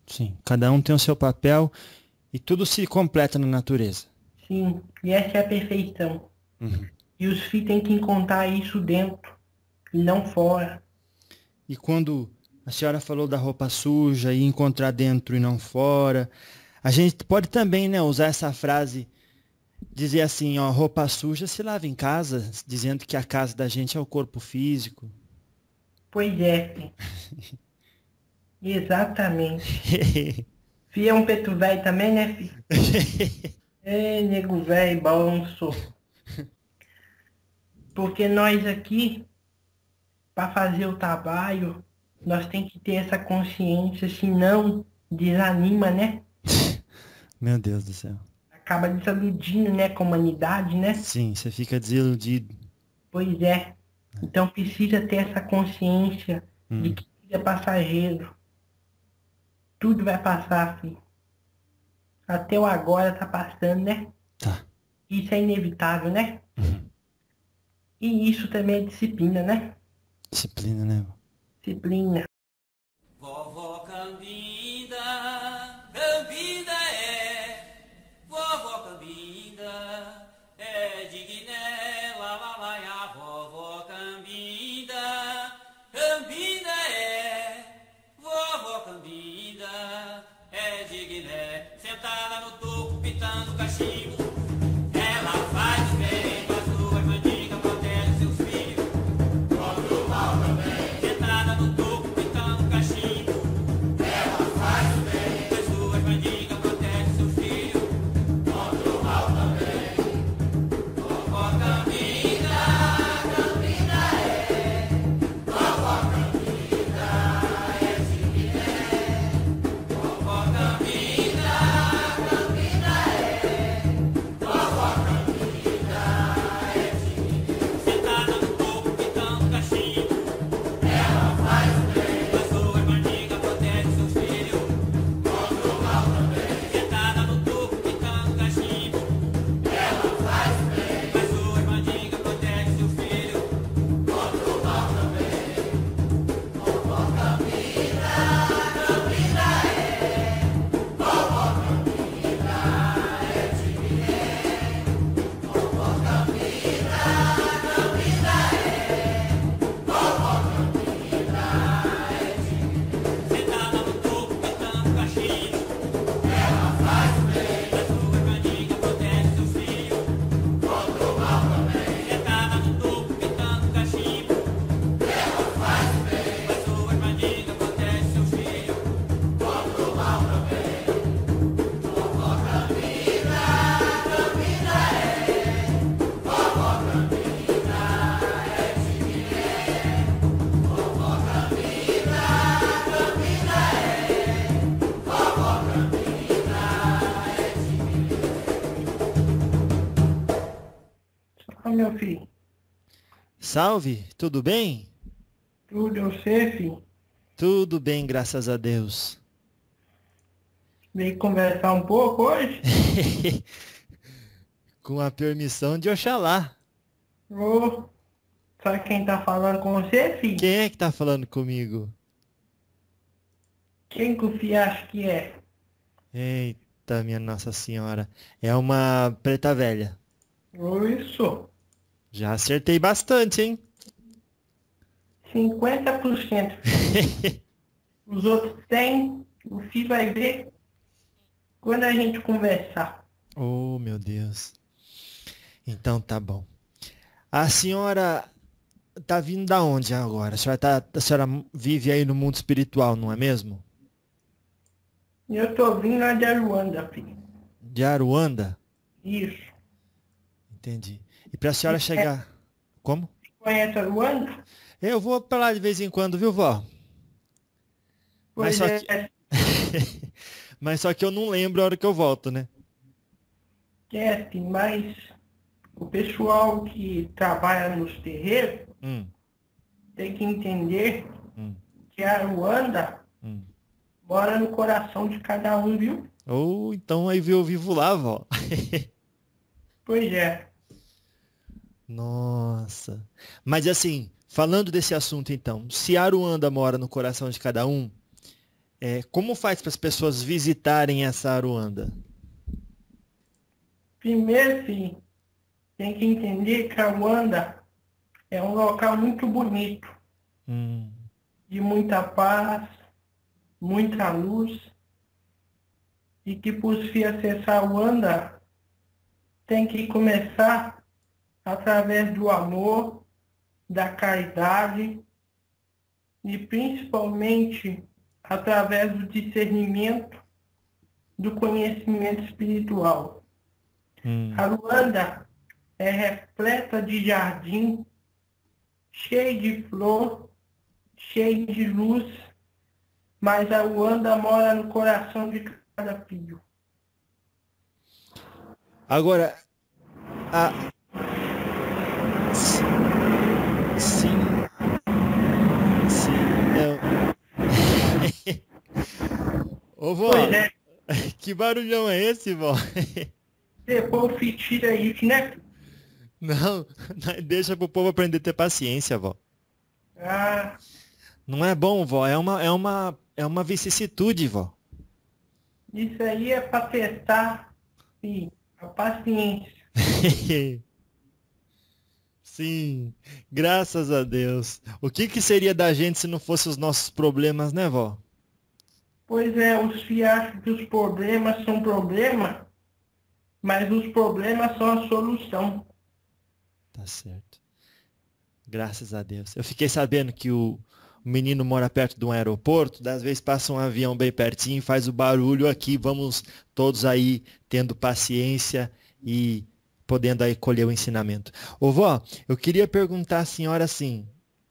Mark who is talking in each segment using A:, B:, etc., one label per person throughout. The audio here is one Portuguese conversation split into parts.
A: Sim, cada um tem o seu papel e tudo se completa na natureza.
B: Sim, e essa é a perfeição.
A: Uhum.
B: E os filhos têm que encontrar isso dentro e não fora.
A: E quando a senhora falou da roupa suja e encontrar dentro e não fora, a gente pode também, né, usar essa frase, dizer assim, ó, roupa suja se lava em casa, dizendo que a casa da gente é o corpo físico.
B: Pois é, filho. Exatamente. Filho é um preto velho também, né, filho? É, nego velho, bom, sou. Porque nós aqui, para fazer o trabalho, nós tem que ter essa consciência, senão desanima, né?
A: Meu Deus do céu.
B: Acaba desiludindo, né, com a humanidade, né?
A: Sim, você fica desiludido.
B: Pois é. Então precisa ter essa consciência de
A: Hum,
B: que tudo é passageiro. Tudo vai passar, filho. Até o agora tá passando, né?
A: tá.
B: Isso é inevitável, né?
A: Uhum.
B: E isso também é disciplina, né?
A: Disciplina, né?
B: Disciplina.
C: Vovó Cambinda, Cambinda vovó Cambinda, de Guiné, lá lá lá, a vovó Cambinda, Cambinda vovó Cambinda, de Guiné, sentada no toco, pitando cachimbo, ela faz o bem, com as duas mandingas, protege seus filhos, contra o mal também, sentada no toco, pitando cachimbo, as duas mandingas, protege seus filhos, contra o mal também, vovó Cambinda, Cambinda vovó Cambinda, de Guiné, vovó Cambinda, Cambinda vovó Cambinda, de Guiné, sentada no toco, pitando cachimbo, ela faz o bem, as duas mandingas, protege seus filhos, contra o mal também, sentada no toco, pitando cachimbo, ela faz o bem, as duas mandingas, protege seus filhos, contra o mal também, vovó Cambinda, Cambinda vovó Cambinda, de Guiné, vovó Cambinda, Cambinda vovó Cambinda, sentada no toco, pitando cachimbo, ela faz o bem, as duas mandingas, protege seus filhos, contra o mal também, sentada no toco, pitando cachimbo, ela faz o bem, as duas mandingas, protege seus filhos, contra o mal também, vovó Cambinda, Cambinda vovó Cambinda, de Guiné, vovó Cambinda, Cambinda vovó Cambinda,
B: Ó, meu filho.
A: Salve, tudo bem?
B: Tudo eu sei, filho.
A: Tudo bem, graças a Deus.
B: Veio conversar um pouco hoje.
A: Com a permissão de Oxalá.
B: Ô, sabe quem tá falando com você, filho?
A: Quem é que tá falando comigo?
B: Quem que o filho acha que é?
A: Eita, minha Nossa Senhora. É uma preta velha.
B: Ô, isso.
A: Já acertei bastante, hein?
B: 50%. Os outros 100, o filho vai ver quando a gente conversar.
A: Oh, meu Deus. Então tá bom. A senhora tá vindo da onde agora? A senhora vive aí no mundo espiritual, não é mesmo?
B: E eu tô vindo lá de Aruanda, filho.
A: De Aruanda?
B: Isso.
A: Entendi. E pra senhora chegar. Como?
B: Conhece Aruanda?
A: Eu vou pra lá de vez em quando, viu, vó? Mas
B: Pois
A: só que.
B: é,
A: Mas só que eu não lembro a hora que eu volto, né?
B: esquece, mas o pessoal que trabalha nos terreiros
A: Hum,
B: tem que entender
A: hum,
B: que a Aruanda
A: hum.
B: mora no coração de cada um, viu?
A: Ou então aí eu vivo lá, vó.
B: Pois é.
A: Nossa. Mas assim, falando desse assunto então, se Aruanda mora no coração de cada um, como faz para as pessoas visitarem essa Aruanda?
B: Primeiro, filho, tem que entender que a Ruanda é um local muito bonito,
A: Hum,
B: de muita paz, muita luz, e que para os filhos acessar a Ruanda tem que começar através do amor, da caridade e principalmente através do discernimento, do conhecimento espiritual. A Luanda é repleta de jardim, cheio de flor, cheio de luz, mas a Luanda mora no coração de cada filho.
A: Agora, a... sim, Ô, vó,
B: Pois é,
A: que barulhão é esse, vó?
B: depois tira isso, né?
A: Não, deixa pro povo aprender a ter paciência, vó.
B: Ah,
A: Não é bom, vó, é uma vicissitude, vó.
B: isso aí é para testar, filho, a paciência.
A: Sim, graças a Deus. O que seria da gente se não fosse os nossos problemas, né, vó?
B: Pois é, os filhos acham que os problemas são problema, mas os problemas são a solução.
A: Tá certo. Graças a Deus. Eu fiquei sabendo que o menino mora perto de um aeroporto, das vezes passa um avião bem pertinho, faz o barulho aqui, vamos todos aí tendo paciência e podendo aí colher o ensinamento. Ô vó, eu queria perguntar à senhora assim,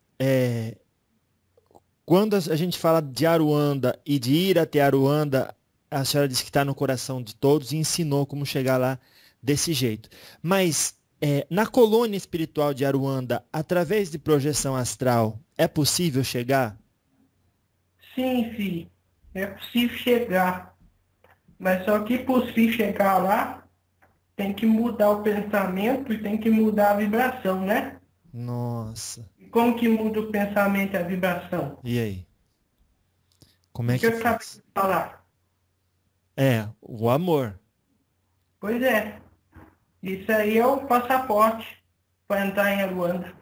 A: quando a gente fala de Aruanda e de ir até Aruanda, a senhora disse que está no coração de todos e ensinou como chegar lá desse jeito. Mas na colônia espiritual de Aruanda, através de projeção astral, é possível chegar?
B: Sim, filho, é possível chegar. Mas só que para os filhos chegar lá, tem que mudar o pensamento e tem que mudar a vibração, né?
A: Nossa.
B: E como que muda o pensamento e a vibração?
A: E aí? Como é
B: O que
A: que
B: eu acabei
A: faz?
B: de falar?
A: O amor.
B: Pois é, isso aí é o passaporte para entrar em Aruanda.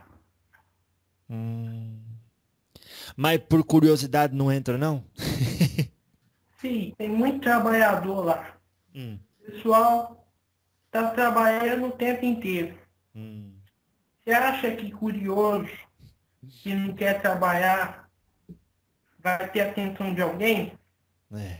A: Hum. Mas por curiosidade não entra, não?
B: Sim, tem muito trabalhador lá.
A: Hum,
B: O pessoal está trabalhando o tempo inteiro.
A: hum.
B: Você acha que curioso, que não quer trabalhar, vai ter atenção de alguém?
A: É.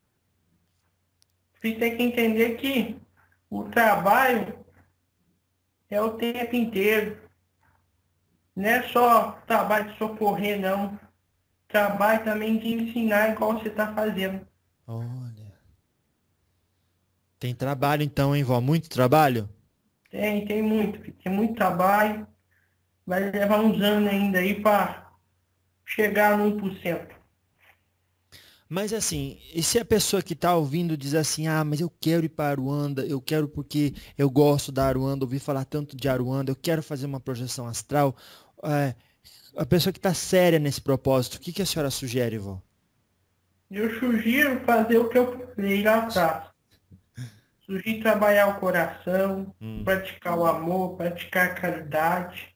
B: Você tem que entender que o trabalho é o tempo inteiro. Não é só trabalho de socorrer, não. Trabalho também de ensinar igual você está fazendo.
A: Olha. Tem trabalho então, hein, vó? Muito trabalho?
B: Tem muito, filho. Tem muito trabalho. Vai levar uns anos ainda aí para chegar no 1%.
A: Mas assim, e se a pessoa que está ouvindo diz assim, mas eu quero ir para Aruanda, eu quero porque eu gosto da Aruanda, ouvi falar tanto de Aruanda, eu quero fazer uma projeção astral. A pessoa que está séria nesse propósito, o que a senhora sugere, vó?
B: Eu sugiro fazer o que eu falei lá atrás. Sugiro trabalhar o coração, praticar o amor, praticar a caridade.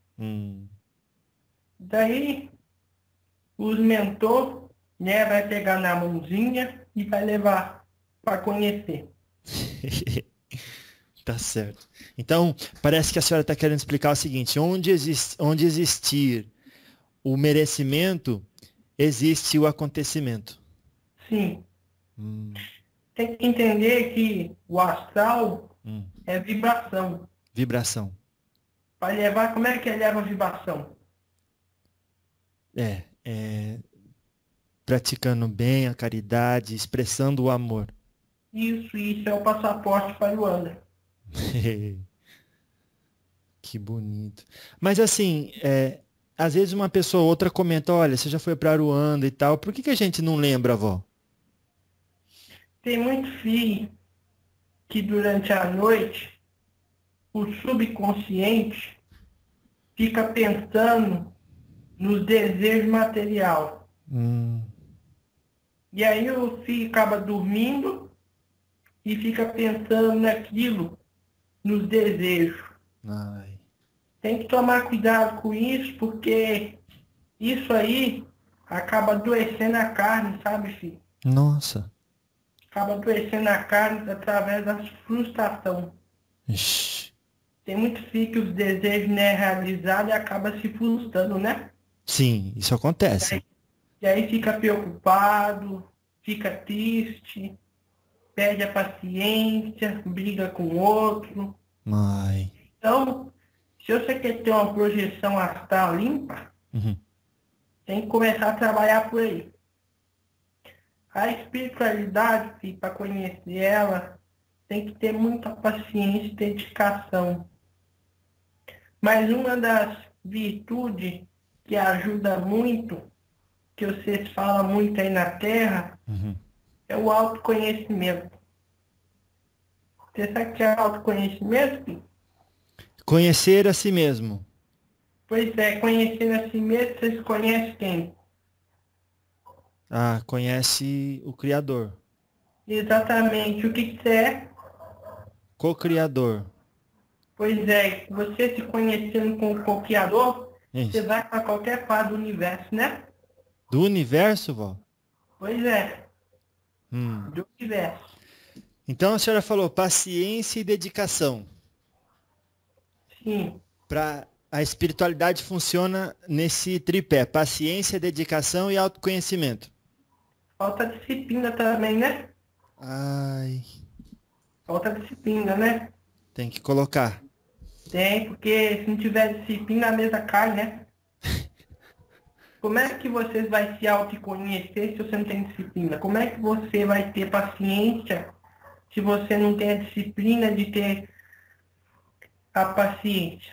B: Daí, os mentores, né, vai pegar na mãozinha e vai levar para conhecer.
A: Tá certo. Então, parece que a senhora está querendo explicar o seguinte, onde existir o merecimento, existe o acontecimento.
B: Sim. Tem que entender que o astral é vibração.
A: Vibração.
B: Para levar, como é que leva a vibração?
A: Praticando bem a caridade, expressando o amor.
B: Isso é o passaporte para Luanda.
A: Que bonito. Mas assim, às vezes uma pessoa ou outra comenta, olha, você já foi para Aruanda e tal, por que a gente não lembra, vó?
B: Tem muito filho que durante a noite o subconsciente fica pensando nos desejos material. E aí o filho acaba dormindo e fica pensando naquilo, nos desejos.
A: Ai.
B: Tem que tomar cuidado com isso, porque isso aí acaba adoecendo a carne, sabe, filho?
A: Nossa.
B: Acaba adoecendo a carne através da frustração.
A: Ixi.
B: Tem muito filho que os desejos não é realizado e acaba se frustrando, né?
A: Sim, isso acontece.
B: E aí fica preocupado, fica triste, perde a paciência, briga com o outro.
A: Ai.
B: Então, se você quer ter uma projeção astral limpa,
A: Uhum.
B: tem que começar a trabalhar por aí. A espiritualidade, para conhecer ela, tem que ter muita paciência e dedicação. Mas uma das virtudes que ajuda muito, que vocês falam muito aí na Terra,
A: Uhum.
B: é o autoconhecimento. Você sabe o que é autoconhecimento, filho?
A: Conhecer a si mesmo.
B: Pois é, conhecendo a si mesmo, vocês conhecem quem?
A: Ah, conhece o Criador.
B: Exatamente. O que você é?
A: Co-criador.
B: Pois é, você se conhecendo com o co-criador, você
A: Isso.
B: vai para qualquer parte do universo, né?
A: Do universo, vó?
B: Pois é,
A: Hum.
B: do universo.
A: Então a senhora falou paciência e dedicação.
B: Sim,
A: Para a espiritualidade funciona nesse tripé: paciência, dedicação e autoconhecimento.
B: falta disciplina também, né?
A: Ai,
B: Falta disciplina, né?
A: tem que colocar.
B: Tem, porque se não tiver disciplina, a mesa cai, né? Como é que vocês vão se autoconhecer se você não tem disciplina? Como é que você vai ter paciência se você não tem a disciplina de ter a paciência?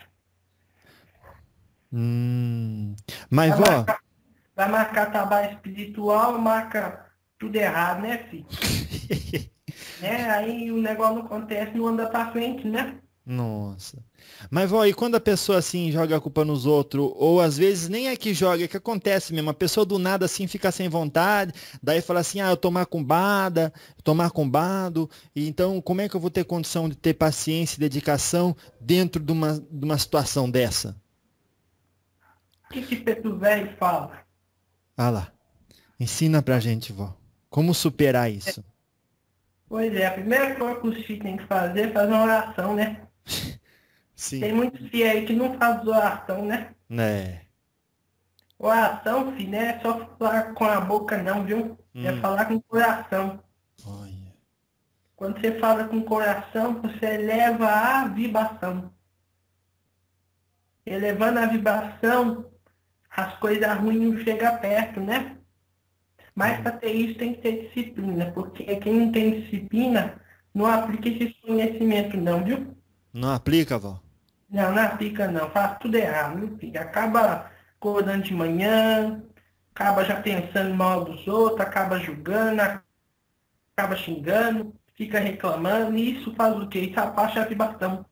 A: Mas,
B: Vai
A: vó,
B: marcar, vai marcar trabalho espiritual, marca tudo errado, né, filho? Né? Aí o negócio não acontece, não anda pra frente, né?
A: nossa. Mas, vó, e quando a pessoa assim joga a culpa nos outros, ou às vezes nem é que joga, é que acontece mesmo, a pessoa do nada assim fica sem vontade, daí fala assim, ah, eu tô macumbado, e então como é que eu vou ter condição de ter paciência e dedicação dentro de uma situação dessa?
B: O que preto velho fala?
A: Ah lá, ensina pra gente, vó, como superar isso?
B: Pois é, a primeira coisa que os filhos têm que fazer é fazer uma oração, né? Tem
A: Sim.
B: muitos filhos aí que não fazem oração, né?
A: É.
B: Oração, filho, não é só falar com a boca não, viu? É falar com o coração.
A: Olha.
B: Quando você fala com o coração, você eleva a vibração. Elevando a vibração, as coisas ruins não chegam perto, né? Mas para ter isso tem que ter disciplina, porque quem não tem disciplina não aplica esse conhecimento não, viu?
A: Não aplica, vó?
B: Não, não aplica não, faz tudo errado, viu, filho? Acaba acordando de manhã, acaba já pensando mal dos outros, acaba julgando, acaba xingando, fica reclamando, e isso faz o quê? Isso abaixa a vibração.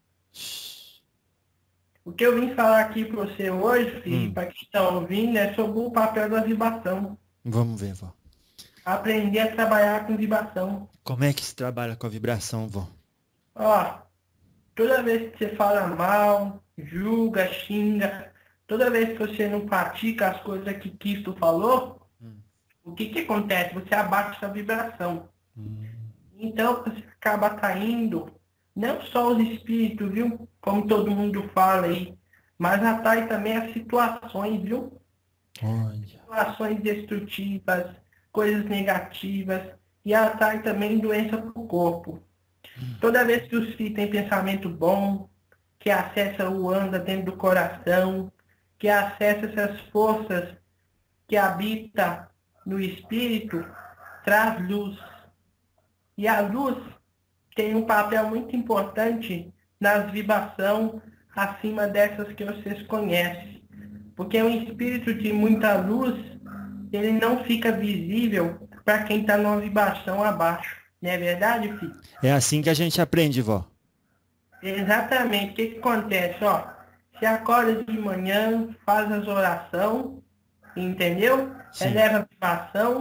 B: O que eu vim falar aqui para você hoje, filho, para quem está ouvindo, é sobre o papel da vibração.
A: Vamos ver, vó.
B: Aprender a trabalhar com vibração.
A: Como é que se trabalha com a vibração, vó?
B: Ó, toda vez que você fala mal, julga, xinga, toda vez que você não pratica as coisas que Cristo falou, o que acontece? Você abaixa a vibração. Então você acaba atraindo não só os espíritos, viu? Como todo mundo fala aí, mas atrai também as situações, viu?
A: Olha.
B: Situações destrutivas, coisas negativas, e atrai também doença para o corpo. Toda vez que os filhos têm pensamento bom, que acessa o anda dentro do coração, que acessa essas forças que habitam no espírito, traz luz. E a luz tem um papel muito importante nas vibrações acima dessas que vocês conhecem. Porque um espírito de muita luz, ele não fica visível para quem está numa vibração abaixo. Não é verdade, filho?
A: É assim que a gente aprende, vó.
B: Exatamente. O que acontece? Ó, você acorda de manhã, faz as orações, entendeu?
A: Sim.
B: Eleva a vibração,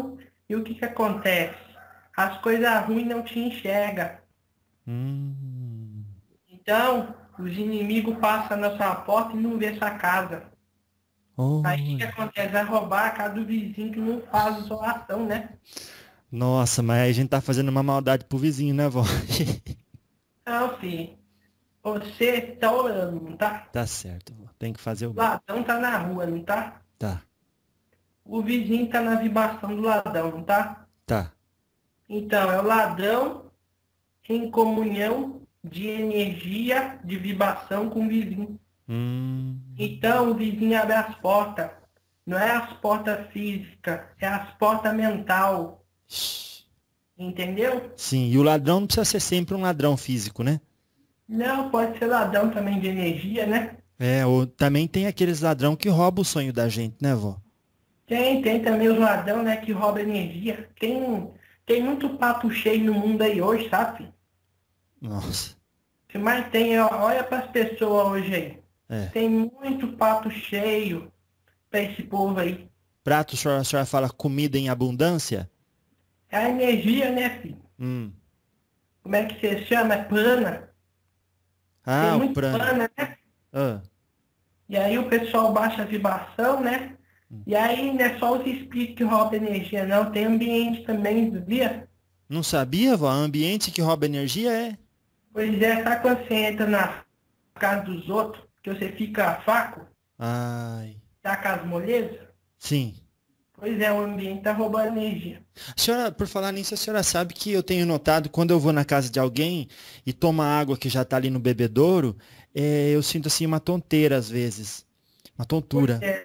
B: E o que que acontece? As coisas ruins não te enxergam.
A: Hum.
B: Então, os inimigos passam na sua porta e não vê sua casa. Aí o que que
A: Olha.
B: acontece? Vai roubar a casa do vizinho que não faz isolação, né?
A: Nossa, mas aí a gente tá fazendo uma maldade pro vizinho, né, vó?
B: Não, filho. Você tá orando, não tá?
A: Tá certo, vó. Tem que fazer o
B: O
A: bem.
B: ladrão tá na rua, não tá?
A: Tá,
B: O vizinho tá na vibração do ladrão, não tá?
A: tá.
B: Então, é o ladrão em comunhão de energia, de vibração com o vizinho.
A: Hum.
B: Então, o vizinho abre as portas. Não é as portas físicas, é as portas mental. Entendeu?
A: Sim, e o ladrão não precisa ser sempre um ladrão físico, né?
B: Não, pode ser ladrão também de energia, né?
A: É, ou também tem aqueles ladrão que roubam o sonho da gente, né, vó?
B: Tem também os ladrão, né, que rouba energia. Tem muito papo cheio no mundo aí hoje, sabe?
A: Nossa.
B: O que mais tem, ó, olha para as pessoas hoje aí.
A: É.
B: Tem muito papo cheio para esse povo aí.
A: Prato, a senhora fala comida em abundância?
B: É a energia, né, filho?
A: Hum.
B: Como é que você chama? É prana.
A: Ah,
B: Tem
A: o
B: muito
A: prana.
B: prana, né?
A: Ah,
B: E aí o pessoal baixa a vibração, né? E aí não é só os espíritos que roubam energia, não. Tem ambiente também, sabia?
A: não sabia, vó? Ambiente que rouba energia é?
B: Pois é, sabe quando você entra na casa dos outros, que você fica fraco,
A: Ai,
B: tá com as molezas?
A: sim.
B: Pois é, o ambiente tá roubando energia.
A: A senhora, por falar nisso, a senhora sabe que eu tenho notado, quando eu vou na casa de alguém e tomo a água que já tá ali no bebedouro, eu sinto assim uma tonteira às vezes. Uma tontura.
B: É,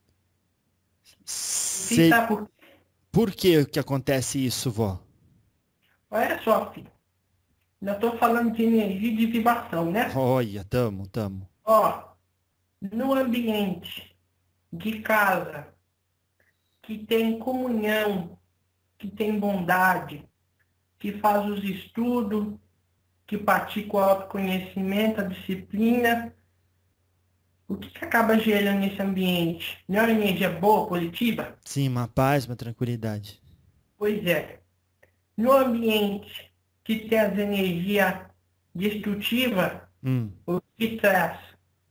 A: Sei
B: tá por...
A: por que acontece isso, vó?
B: Olha só, filho. Nós tô falando de energia e de vibração, né?
A: Olha, tamo.
B: Ó, no ambiente de casa que tem comunhão, que tem bondade, que faz os estudos, que pratica o autoconhecimento, a disciplina, o que que acaba gerando nesse ambiente? Não é uma energia boa, positiva?
A: Sim, uma paz, uma tranquilidade.
B: Pois é. No ambiente que tem as energias destrutivas,
A: Hum.
B: o que traz?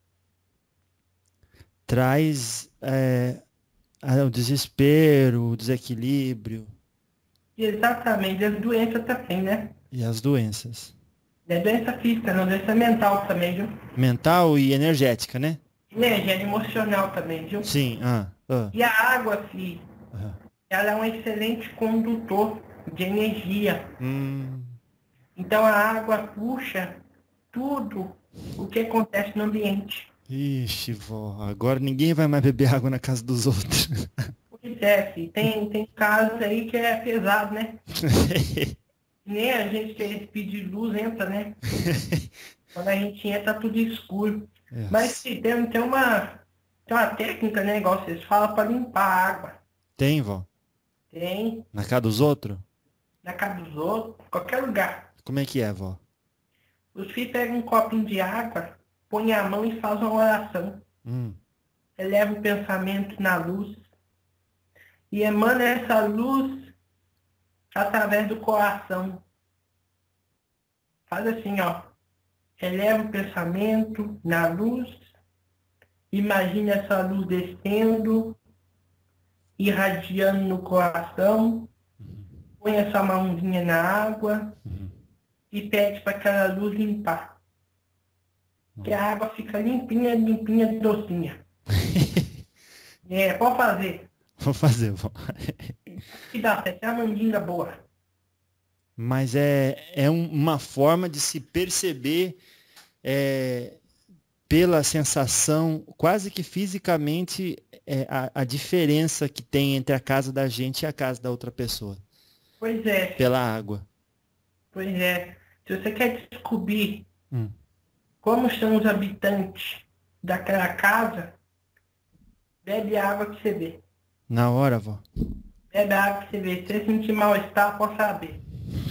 A: Traz o desespero, o desequilíbrio
B: Exatamente, as doenças também, né?
A: e as doenças.
B: Não é doença física, não, doença mental também, viu?
A: Mental e energética, né?
B: Energia emocional também, viu?
A: Sim,
B: E a água, filho,
A: aham.
B: ela é um excelente condutor de energia.
A: Hum.
B: Então a água puxa tudo o que acontece no ambiente.
A: Ixi, vó, agora ninguém vai mais beber água na casa dos outros.
B: Pois é, filho, tem casos aí que é pesado, né? Nem a gente que é pedir luz entra, né? Quando a gente entra, tá tudo escuro.
A: É.
B: Mas filho, tem uma técnica, né? Igual vocês falam, para limpar a água.
A: Tem, vó?
B: Tem,
A: Na casa dos outros?
B: na casa dos outros, em qualquer lugar.
A: Como é que é, vó?
B: Os filhos pegam um copinho de água, põem a mão e fazem uma oração.
A: Hum.
B: Eleva o pensamento na luz e emana essa luz através do coração. Faz assim, ó. Eleva o pensamento na luz, imagina essa luz descendo, irradiando no coração, põe essa mãozinha na água e pede para aquela luz limpar. Que a água fica limpinha, limpinha, docinha. Pode fazer.
A: Vou fazer, vó.
B: Que dá certo, é uma mandinga boa.
A: Mas é uma forma de se perceber pela sensação, quase que fisicamente, a diferença que tem entre a casa da gente e a casa da outra pessoa.
B: Pois é,
A: Pela água.
B: pois é. Se você quer descobrir
A: Hum.
B: como são os habitantes daquela casa, bebe a água que você vê.
A: Na hora, vó.
B: Bebe a água que você vê. Se você sentir mal-estar, pode saber.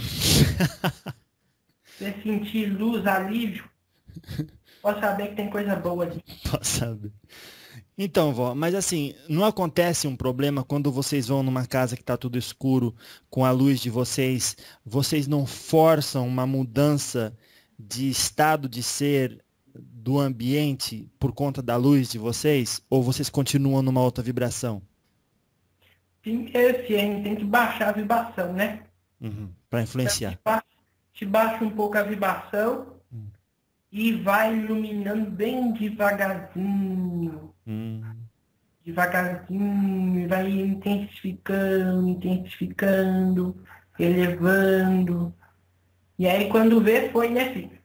B: Se você sentir luz, alívio, pode saber que tem coisa boa ali.
A: Posso saber. Então, vó, mas assim, não acontece um problema quando vocês vão numa casa que está tudo escuro, com a luz de vocês, vocês não forçam uma mudança de estado de ser do ambiente por conta da luz de vocês? Ou vocês continuam numa outra vibração?
B: Primeiro, assim, a gente tem que baixar a vibração, né?
A: Uhum, para influenciar.
B: Te baixa um pouco a vibração e vai iluminando bem devagarzinho. Devagarzinho, vai intensificando, intensificando, elevando. E aí quando vê, foi, né, filho?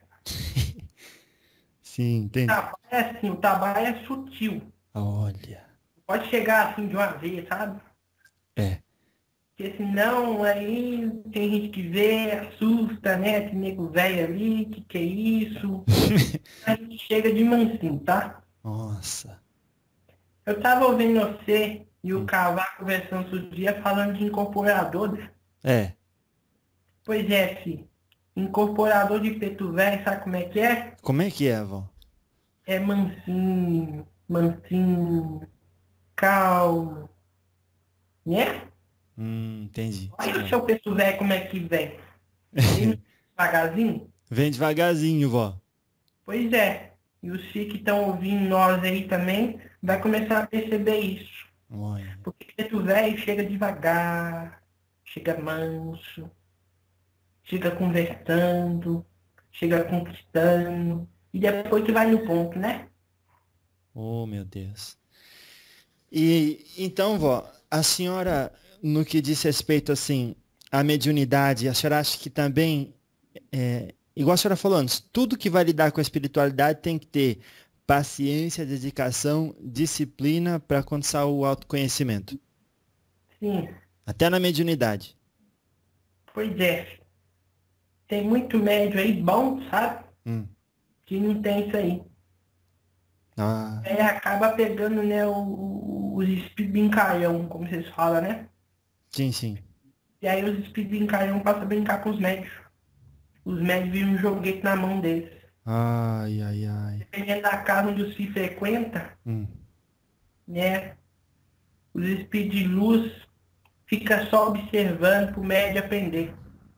A: Sim, entendi.
B: É assim, o trabalho é sutil.
A: Olha.
B: Pode chegar assim de uma vez, sabe?
A: É.
B: Porque senão aí tem gente que vê, assusta, né? Esse nego velho ali, que é isso? A gente chega de mansinho, tá?
A: Nossa.
B: Eu tava ouvindo você e o Cavaco conversando outro dia falando de incorporador, né?
A: É.
B: Pois é, filho. Incorporador de preto velho, sabe como é que é?
A: Como é que é, vó?
B: É mansinho, mansinho, calmo, né?
A: Entendi.
B: Olha o seu preto velho como é que vem. Vem devagarzinho?
A: Vem devagarzinho, vó.
B: Pois é. E os filhos que estão ouvindo nós aí também vai começar a perceber isso.
A: Olha.
B: Porque preto velho chega devagar, chega manso, chega conversando, chega conquistando, e depois que vai no ponto, né?
A: Oh, meu Deus. E então, vó, a senhora, no que diz respeito assim à mediunidade, a senhora acha que também, igual a senhora falou antes, tudo que vai lidar com a espiritualidade tem que ter paciência, dedicação, disciplina para alcançar o autoconhecimento.
B: Sim,
A: Até na mediunidade.
B: pois é. Tem muito médio aí bom, sabe? Que não tem isso aí.
A: Ah,
B: Aí acaba pegando, né, os espíritos brincalhão, como vocês falam, né?
A: sim, sim.
B: E aí os espíritos brincalhão passam a brincar com os médios. Os médios viram um joguete na mão deles.
A: Ai, ai, ai.
B: Dependendo da casa onde os filhos frequentam, né? Os espíritos de luz ficam só observando para o médio aprender.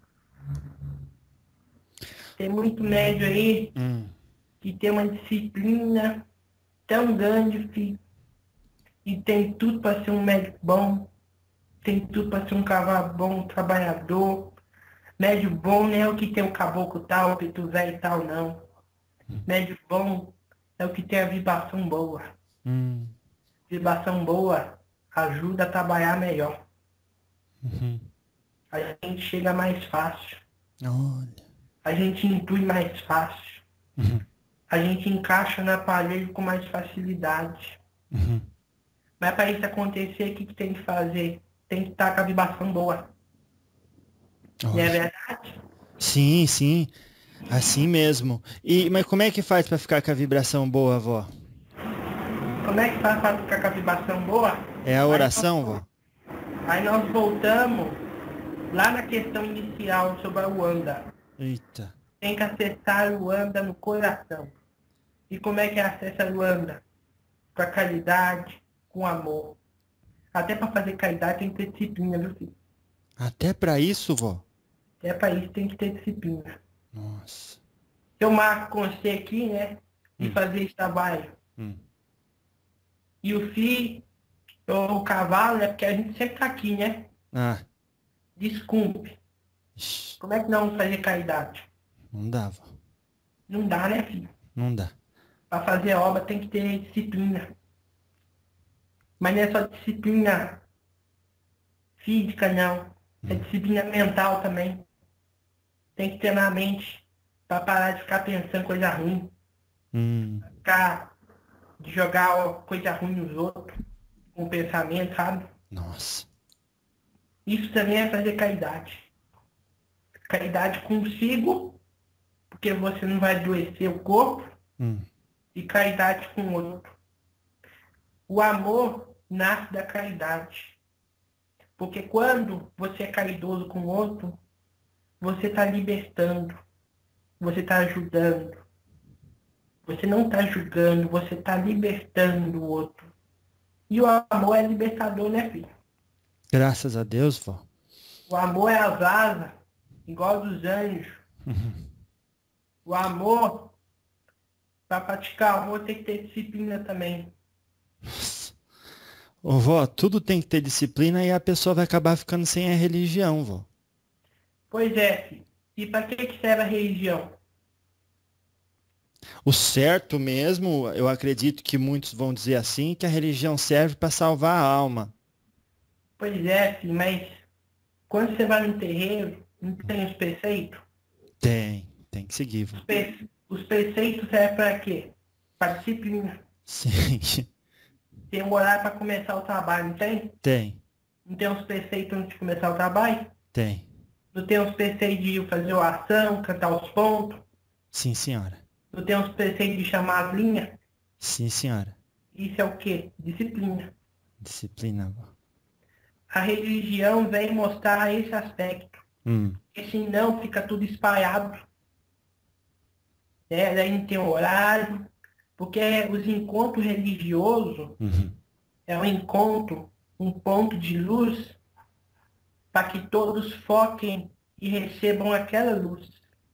B: Tem muito médio aí que tem uma disciplina tão grande, filho, e tem tudo para ser um médico bom, tem tudo para ser um cavalo bom, um trabalhador. Médio bom não é o que tem o caboclo tal, o preto velho e tal, não. Médio bom é o que tem a vibração boa. Vibração boa ajuda a trabalhar melhor. A gente chega mais fácil.
A: Olha.
B: A gente intui mais fácil. A gente encaixa no aparelho com mais facilidade. Mas para isso acontecer, o que tem que fazer? Tem que estar com a vibração boa. Não é verdade?
A: Sim, sim. Assim mesmo. Mas como é que faz para ficar com a vibração boa, vó?
B: Como é que faz para ficar com a vibração boa?
A: É a oração, vó?
B: Aí nós voltamos lá na questão inicial sobre a Uanda.
A: Eita.
B: Tem que acessar a Uanda no coração. E como é que acessa a Uanda? Com a caridade, com amor. Até para fazer caridade tem que ter disciplina, viu, filho?
A: Até para isso, vó?
B: Até para isso tem que ter disciplina.
A: Nossa.
B: Eu marco com você aqui, né? De fazer esse trabalho. E o filho, ou o cavalo, né? Porque a gente sempre tá aqui, né?
A: Ah.
B: Desculpe.
A: Ixi,
B: Como é que nós vamos fazer caridade?
A: não dá, vó.
B: Não dá, né, filho?
A: Não dá.
B: Para fazer a obra tem que ter disciplina. Mas não é só disciplina física, não. É disciplina mental também. Tem que ter na mente para parar de ficar pensando coisa ruim. Ficar de jogar coisa ruim nos outros. Com o pensamento, sabe?
A: Nossa.
B: Isso também é fazer caridade. Caridade consigo, porque você não vai adoecer o corpo. E caridade com o outro. O amor nasce da caridade. Porque quando você é caridoso com o outro, você está libertando, você está ajudando. Você não está julgando, você está libertando o outro. E o amor é libertador, né, filho?
A: Graças a Deus, vó.
B: O amor é as asas, igual dos anjos. O amor, para praticar amor, tem que ter disciplina também.
A: Ô, vó, tudo tem que ter disciplina e a pessoa vai acabar ficando sem a religião, vó.
B: Pois é, filho. E para que serve a religião?
A: O certo mesmo, eu acredito que muitos vão dizer assim, que a religião serve para salvar a alma.
B: Pois é, filho, mas quando você vai no terreiro, não tem os preceitos?
A: Tem que seguir, vó.
B: Os preceitos servem para quê? Para disciplina.
A: Sim,
B: Tem um horário para começar o trabalho, não tem?
A: tem,
B: Não tem os preceitos antes de começar o trabalho?
A: tem.
B: Não tem os preceitos de fazer oração, cantar os pontos?
A: Sim, senhora.
B: Não tem os preceitos de chamar as linhas?
A: Sim, senhora.
B: Isso é o quê? Disciplina.
A: Disciplina, vó.
B: A religião vem mostrar esse aspecto. Porque senão fica tudo espalhado. Né? Daí não tem horário. Porque os encontros religiosos é um encontro, um ponto de luz para que todos foquem e recebam aquela luz.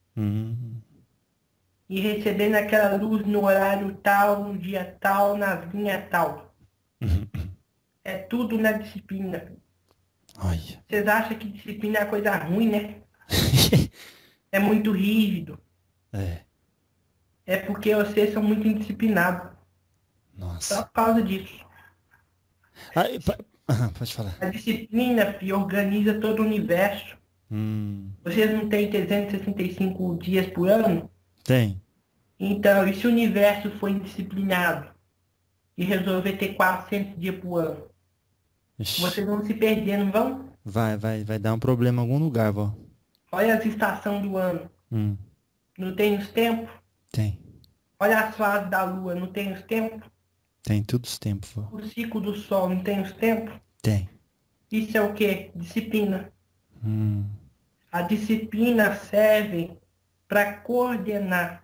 B: E recebendo aquela luz no horário tal, no dia tal, na linha tal. É tudo na disciplina.
A: Olha.
B: Vocês acham que disciplina é coisa ruim, né? É muito rígido.
A: É,
B: É porque vocês são muito indisciplinados. Só
A: nossa.
B: por causa disso.
A: Pode falar.
B: A disciplina, filho, organiza todo o universo. Vocês não têm 365 dias por ano?
A: Tem.
B: Então, e se o universo for indisciplinado e resolver ter 400 dias por ano?
A: Ixi,
B: Vocês vão se perder, não vão?
A: vai dar um problema em algum lugar, vó.
B: Olha as estações do ano. Não tem os tempos?
A: Tem.
B: Olha as fases da lua, não tem os tempos?
A: Tem todos os tempos, vó.
B: O ciclo do sol, não tem os tempos?
A: Tem.
B: Isso é o quê? Disciplina. A disciplina serve para coordenar.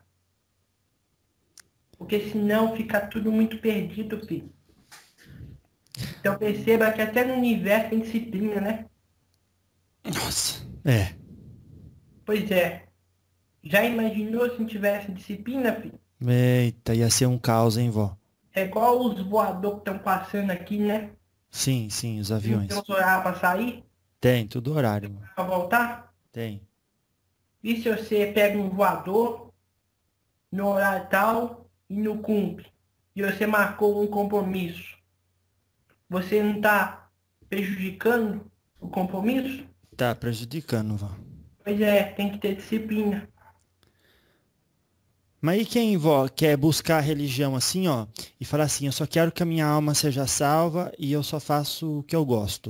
B: Porque senão fica tudo muito perdido, filho. Então perceba que até no universo tem disciplina, né?
A: Nossa. É.
B: Pois é. Já imaginou se não tivesse disciplina, filho?
A: Eita, ia ser um caos, hein, vó?
B: É igual os voadores que estão passando aqui, né?
A: Sim, os
B: Não
A: aviões.
B: tem os horários para sair,
A: Tem, tudo horário, vó.
B: para voltar.
A: Tem.
B: E se você pega um voador no horário tal e não cumpre? E você marcou um compromisso? Você não está prejudicando o compromisso?
A: Tá prejudicando, vó.
B: Pois é, tem que ter disciplina.
A: Mas e quem, vó, quer buscar a religião assim, ó, e falar assim, eu só quero que a minha alma seja salva e eu só faço o que eu gosto?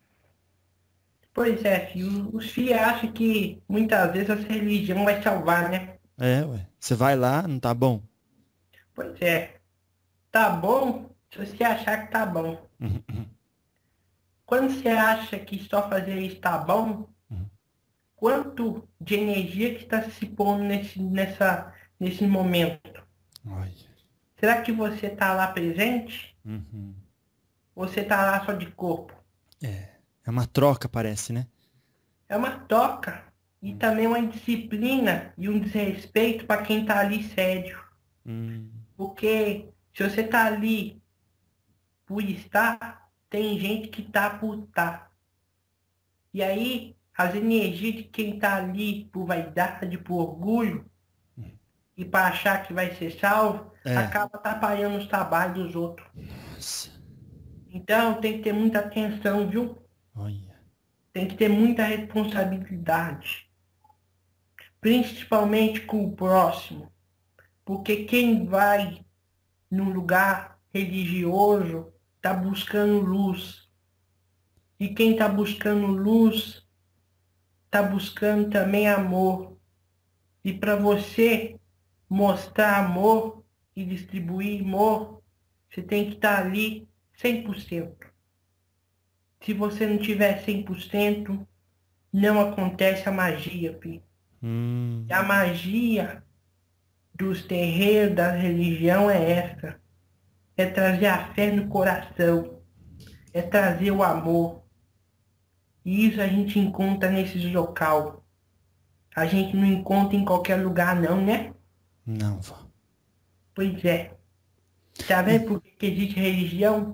B: Pois é, filho, os filhos acham que muitas vezes essa religião vai salvar, né?
A: É, ué. Você vai lá, não tá bom?
B: Pois é. Tá bom se você achar que tá bom. Quando você acha que só fazer isso tá bom, quanto de energia que está se pondo nesse momento?
A: Olha.
B: Será que você está lá presente? Ou você está lá só de corpo?
A: É uma troca, parece, né?
B: É uma troca. E também uma indisciplina e um desrespeito para quem está ali sério. Porque se você está ali por estar, tem gente que está por estar. E aí, as energias de quem está ali por vaidade, por orgulho, e para achar que vai ser salvo, acaba atrapalhando os trabalhos dos outros.
A: Nossa.
B: Então, tem que ter muita atenção, viu?
A: Olha.
B: Tem que ter muita responsabilidade. Principalmente com o próximo. Porque quem vai num lugar religioso está buscando luz. E quem está buscando luz está buscando também amor. E para você mostrar amor e distribuir amor, você tem que estar ali 100%. Se você não tiver 100%, não acontece a magia, filho. E a magia dos terreiros, da religião é essa. é trazer a fé no coração, é trazer o amor. E isso a gente encontra nesses local. A gente não encontra em qualquer lugar não, né?
A: Não, vó.
B: Pois é. Tá vendo por que existe religião?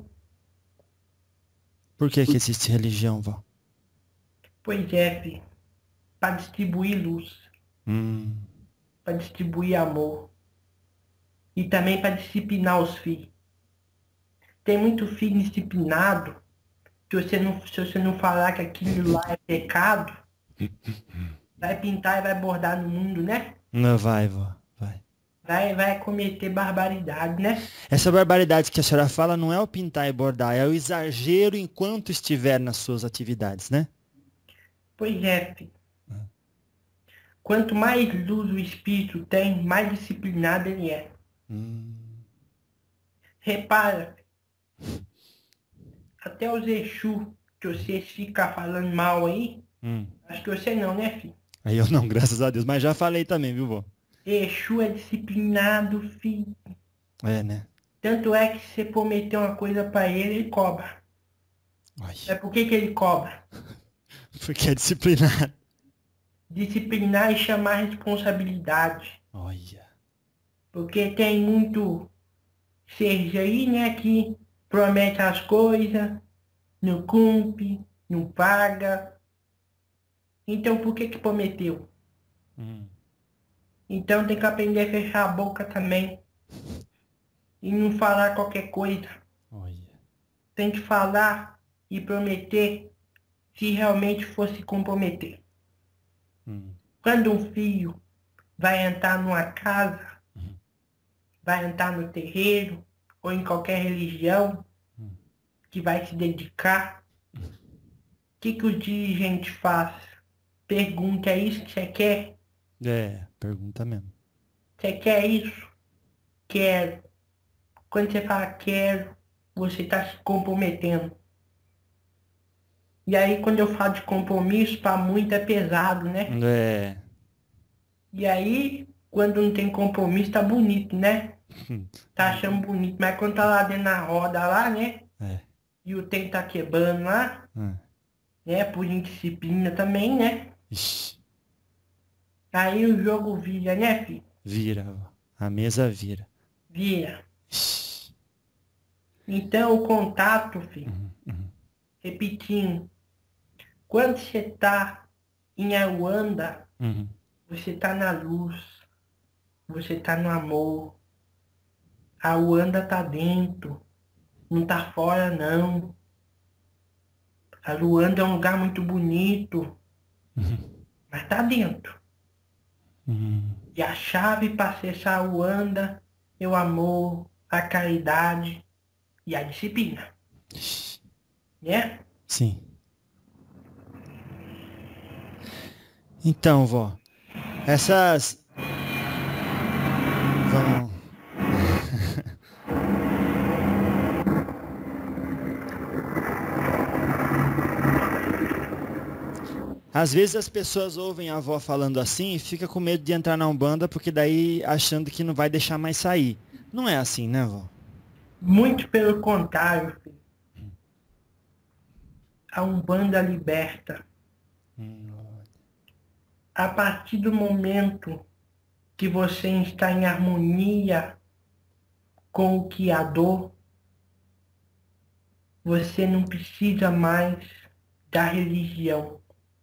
A: Por que existe religião, vó?
B: Pois é, filho. Para distribuir luz,
A: Hum,
B: para distribuir amor. E também para disciplinar os filhos. Tem muito filho disciplinado que se você não falar que aquilo lá é pecado, vai pintar e vai bordar no mundo, né?
A: não vai, vó. Vai.
B: Vai cometer barbaridade, né?
A: Essa barbaridade que a senhora fala não é o pintar e bordar, é o exagero enquanto estiver nas suas atividades, né?
B: Pois é, filho. Quanto mais luz o espírito tem, mais disciplinado ele é. Repara, até os Exu, que você fica falando mal aí, acho que você não, né, filho?
A: Aí eu não, graças a Deus, mas já falei também, viu, vó?
B: Exu é disciplinado, filho.
A: É, né?
B: Tanto é que se você prometer uma coisa pra ele, ele cobra.
A: Ai,
B: Mas por que ele cobra?
A: porque é disciplinado.
B: Disciplinar e chamar a responsabilidade.
A: Olha.
B: Porque tem muito seja aí, né, que promete as coisas, não cumpre, não paga. Então por que prometeu? Então tem que aprender a fechar a boca também. E não falar qualquer coisa.
A: Olha.
B: Tem que falar e prometer se realmente fosse comprometer. Quando um filho vai entrar numa casa, vai entrar no terreiro, ou em qualquer religião, que vai se dedicar, o que o dirigente faz? Pergunta, é isso que você quer?
A: É, pergunta mesmo.
B: Você quer isso? Quero. Quando você fala quero, você está se comprometendo. E aí, quando eu falo de compromisso, para muito é pesado, né?
A: É.
B: E aí, quando não tem compromisso, tá bonito, né? Tá achando bonito. Mas quando tá lá dentro na roda lá, né?
A: É.
B: E o tempo tá quebrando lá, né? Por indisciplina também, né?
A: Ixi,
B: Aí o jogo vira, né, filho?
A: vira, vó. A mesa vira.
B: Vira.
A: Ixi.
B: Então o contato, filho, repetindo, quando você tá em Aruanda, você tá na luz, você tá no amor. A Aruanda tá dentro, não tá fora não. A Luanda é um lugar muito bonito, mas tá dentro. E a chave para acessar a Luanda é o amor, a caridade e a disciplina. Né?
A: Sim. Então, vó, essas... Vamos... Às vezes as pessoas ouvem a avó falando assim e fica com medo de entrar na Umbanda, porque daí achando que não vai deixar mais sair. Não é assim, né, vó?
B: Muito pelo contrário, filho. A Umbanda liberta. A partir do momento que você está em harmonia com o Criador, você não precisa mais da religião.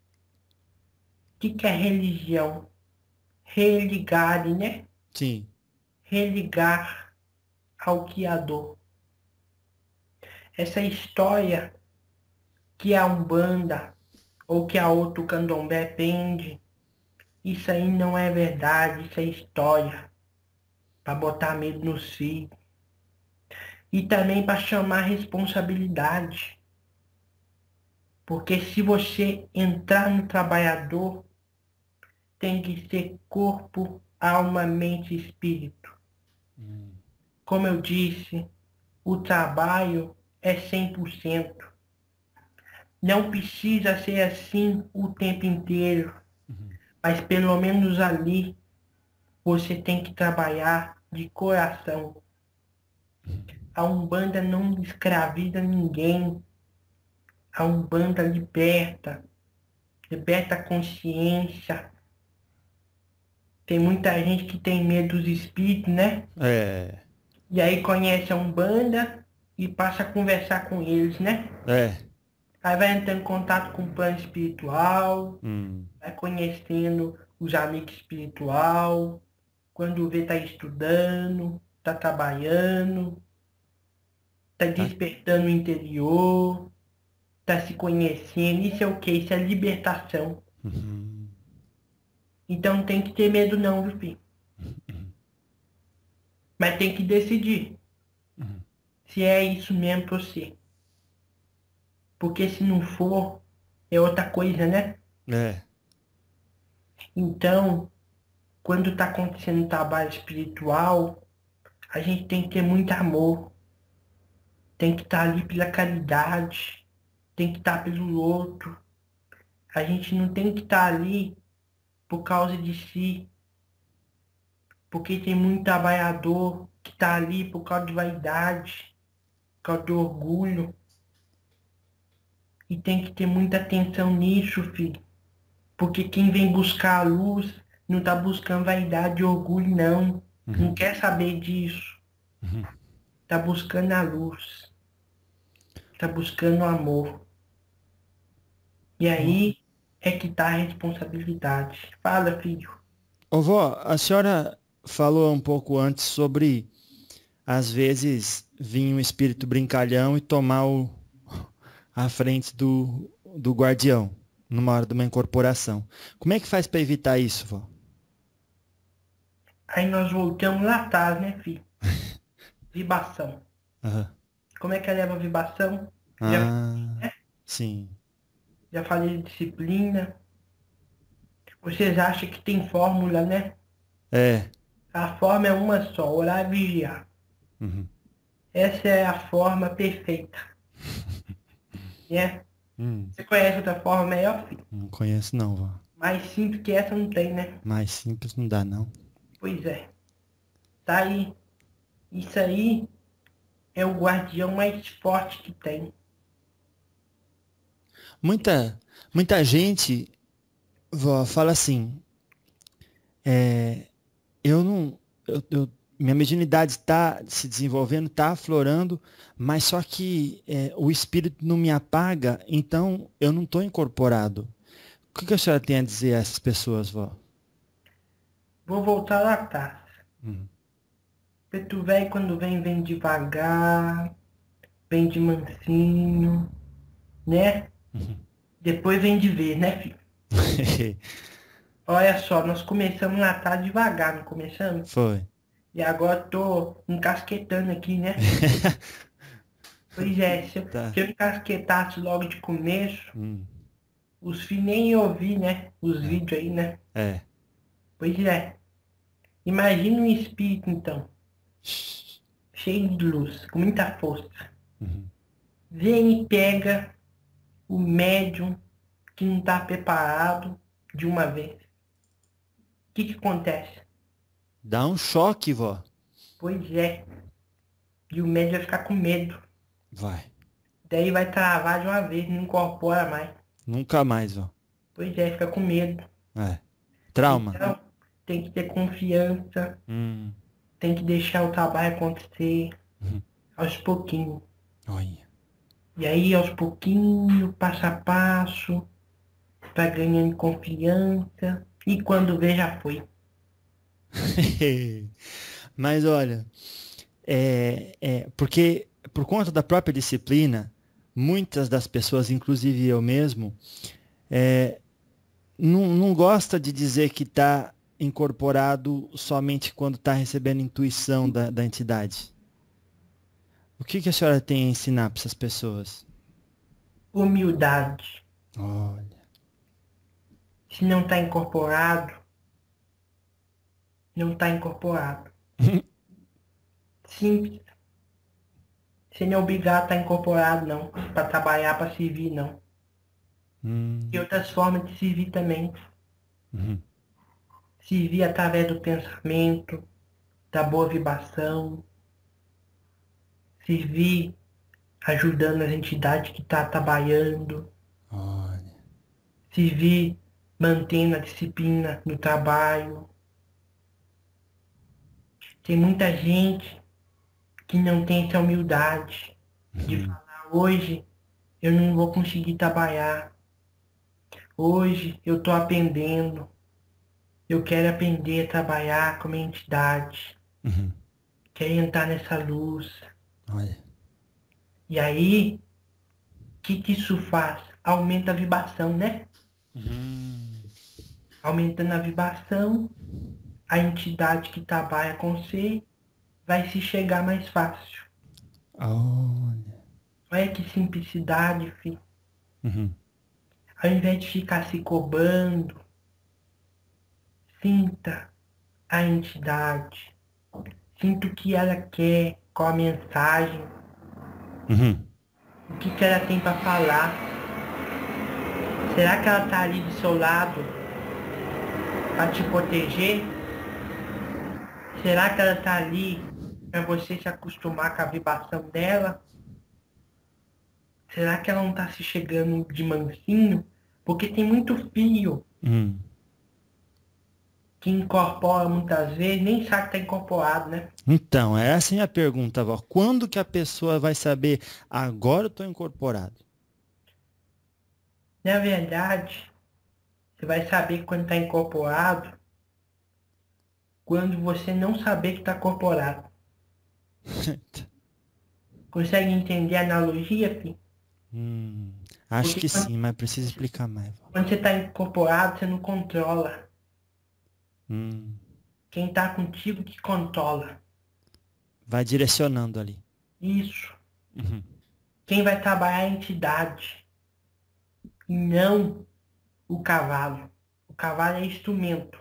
B: O que é religião? Religar, né?
A: Sim.
B: Religar ao Criador. Essa história que a Umbanda ou que a outro candomblé pende, isso aí não é verdade, isso é história. Para botar medo nos filhos. E também para chamar responsabilidade. Porque se você entrar no trabalhador, tem que ser corpo, alma, mente e espírito. Como eu disse, o trabalho é 100%. Não precisa ser assim o tempo inteiro, mas pelo menos ali você tem que trabalhar de coração. A Umbanda não escraviza ninguém. A Umbanda liberta. Liberta a consciência. Tem muita gente que tem medo dos espíritos, né?
A: É,
B: E aí conhece a Umbanda e passa a conversar com eles, né?
A: é.
B: Aí vai entrando em contato com o plano espiritual,
A: Hum.
B: vai conhecendo os amigos espiritual. Quando vê, tá estudando, tá trabalhando, tá
A: Tá?
B: despertando o interior, tá se conhecendo. Isso é o quê? Isso é libertação.
A: Uhum.
B: Então não tem que ter medo não, viu, filho? Mas tem que decidir
A: Uhum.
B: se é isso mesmo pra você. Porque se não for, é outra coisa, né?
A: É.
B: Então, quando está acontecendo um trabalho espiritual, a gente tem que ter muito amor, tem que estar ali pela caridade, tem que estar pelo outro. A gente não tem que estar ali por causa de si, porque tem muito trabalhador que está ali por causa de vaidade, por causa de orgulho. E tem que ter muita atenção nisso, filho. Porque quem vem buscar a luz não está buscando vaidade e orgulho, não. Não
A: Uhum.
B: quer saber disso.
A: Uhum.
B: Está buscando a luz. Está buscando o amor. E aí é que está a responsabilidade. Fala, filho.
A: Ô, vó, a senhora falou um pouco antes sobre, às vezes, vir um espírito brincalhão e tomar a frente do guardião, numa hora de uma incorporação. Como é que faz para evitar isso, vó?
B: Aí nós voltamos lá atrás, né, filho? Vibração.
A: Aham.
B: Como é que leva a vibração? Já,
A: Ah, sim.
B: já falei de disciplina. Vocês acham que tem fórmula, né?
A: É.
B: A forma é uma só, orar e vigiar.
A: Uhum.
B: Essa é a forma perfeita, né? Você conhece outra forma melhor, filho?
A: Não conheço não, vó.
B: Mais simples que essa não tem, né?
A: Mais simples não dá, não.
B: Pois é. Tá aí. Isso aí é o guardião mais forte que tem.
A: Muita gente, vó, fala assim, eu não, minha mediunidade está se desenvolvendo, está aflorando, mas só que o espírito não me apaga, então eu não estou incorporado. O que a senhora tem a dizer a essas pessoas, vó?
B: Vou voltar lá atrás.
A: Uhum.
B: Preto velho, quando vem, vem devagar, vem de mansinho, né?
A: Uhum.
B: Depois vem de vez, né, filho? Olha só, nós começamos lá atrás devagar, não começamos?
A: Foi.
B: E agora tô encasquetando aqui, né? Pois é, se eu,
A: Tá.
B: se eu encasquetasse logo de começo,
A: Hum.
B: os filhos nem iam ouvir, né? Os vídeos aí, né?
A: É.
B: Pois é. Imagina um espírito, então, cheio de luz, com muita força.
A: Uhum.
B: Vem e pega o médium que não está preparado de uma vez. O que acontece?
A: Dá um choque, vó.
B: Pois é. E o médium vai ficar com medo.
A: Vai.
B: Daí vai travar de uma vez, não incorpora mais.
A: Nunca mais, vó.
B: Pois é, fica com medo.
A: É. Trauma.
B: Então, tem que ter confiança,
A: Hum.
B: tem que deixar o trabalho acontecer
A: Uhum.
B: aos pouquinhos.
A: Olha.
B: E aí, aos pouquinhos, passo a passo, vai ganhando confiança. E quando vê, já foi.
A: Mas olha, porque por conta da própria disciplina, muitas das pessoas, inclusive eu mesmo, não gosta de dizer que está incorporado somente quando está recebendo intuição da entidade. O que a senhora tem a ensinar para essas pessoas?
B: Humildade.
A: Olha.
B: Se não está incorporado, não está incorporado. Simples. Você não é obrigado a estar incorporado, não. Para trabalhar, para servir, não. E outras formas de servir também.
A: Uhum.
B: Servir através do pensamento, da boa vibração. servir, ajudando as entidades que estão trabalhando,
A: Olha.
B: servir, mantendo a disciplina no trabalho. Tem muita gente que não tem essa humildade de falar, hoje eu não vou conseguir trabalhar, hoje eu estou aprendendo, eu quero aprender a trabalhar com a minha entidade,
A: Uhum.
B: quero entrar nessa luz.
A: Olha.
B: E aí, o que isso faz? Aumenta a vibração, né? Aumentando a vibração, a entidade que trabalha com você vai se chegar mais fácil.
A: Olha.
B: Olha que simplicidade, filho.
A: Uhum.
B: Ao invés de ficar se cobrando, sinta a entidade. Sinta o que ela quer, qual a mensagem,
A: Uhum.
B: o que ela tem para falar. Será que ela está ali do seu lado para te proteger? Será que ela está ali para você se acostumar com a vibração dela? Será que ela não está se chegando de mansinho? Porque tem muito fio
A: Uhum.
B: que incorpora muitas vezes, nem sabe que está incorporado, né?
A: Então, essa é a minha pergunta, vó. Quando que a pessoa vai saber, agora eu estou incorporado?
B: Na verdade, você vai saber quando está incorporado, quando você não saber que está incorporado. Consegue entender a analogia, filho?
A: Acho
B: Porque
A: que sim, mas precisa explicar mais, vó.
B: quando você está incorporado, você não controla.
A: Hum.
B: Quem está contigo que controla.
A: Vai direcionando ali.
B: Isso.
A: Uhum.
B: Quem vai trabalhar é a entidade, e não o cavalo. O cavalo é instrumento.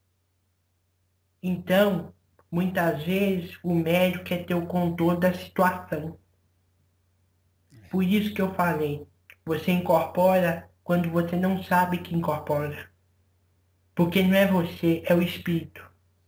B: Então, muitas vezes, o médico quer ter o controle da situação. Por isso que eu falei, você incorpora quando você não sabe que incorpora. Porque não é você, é o espírito.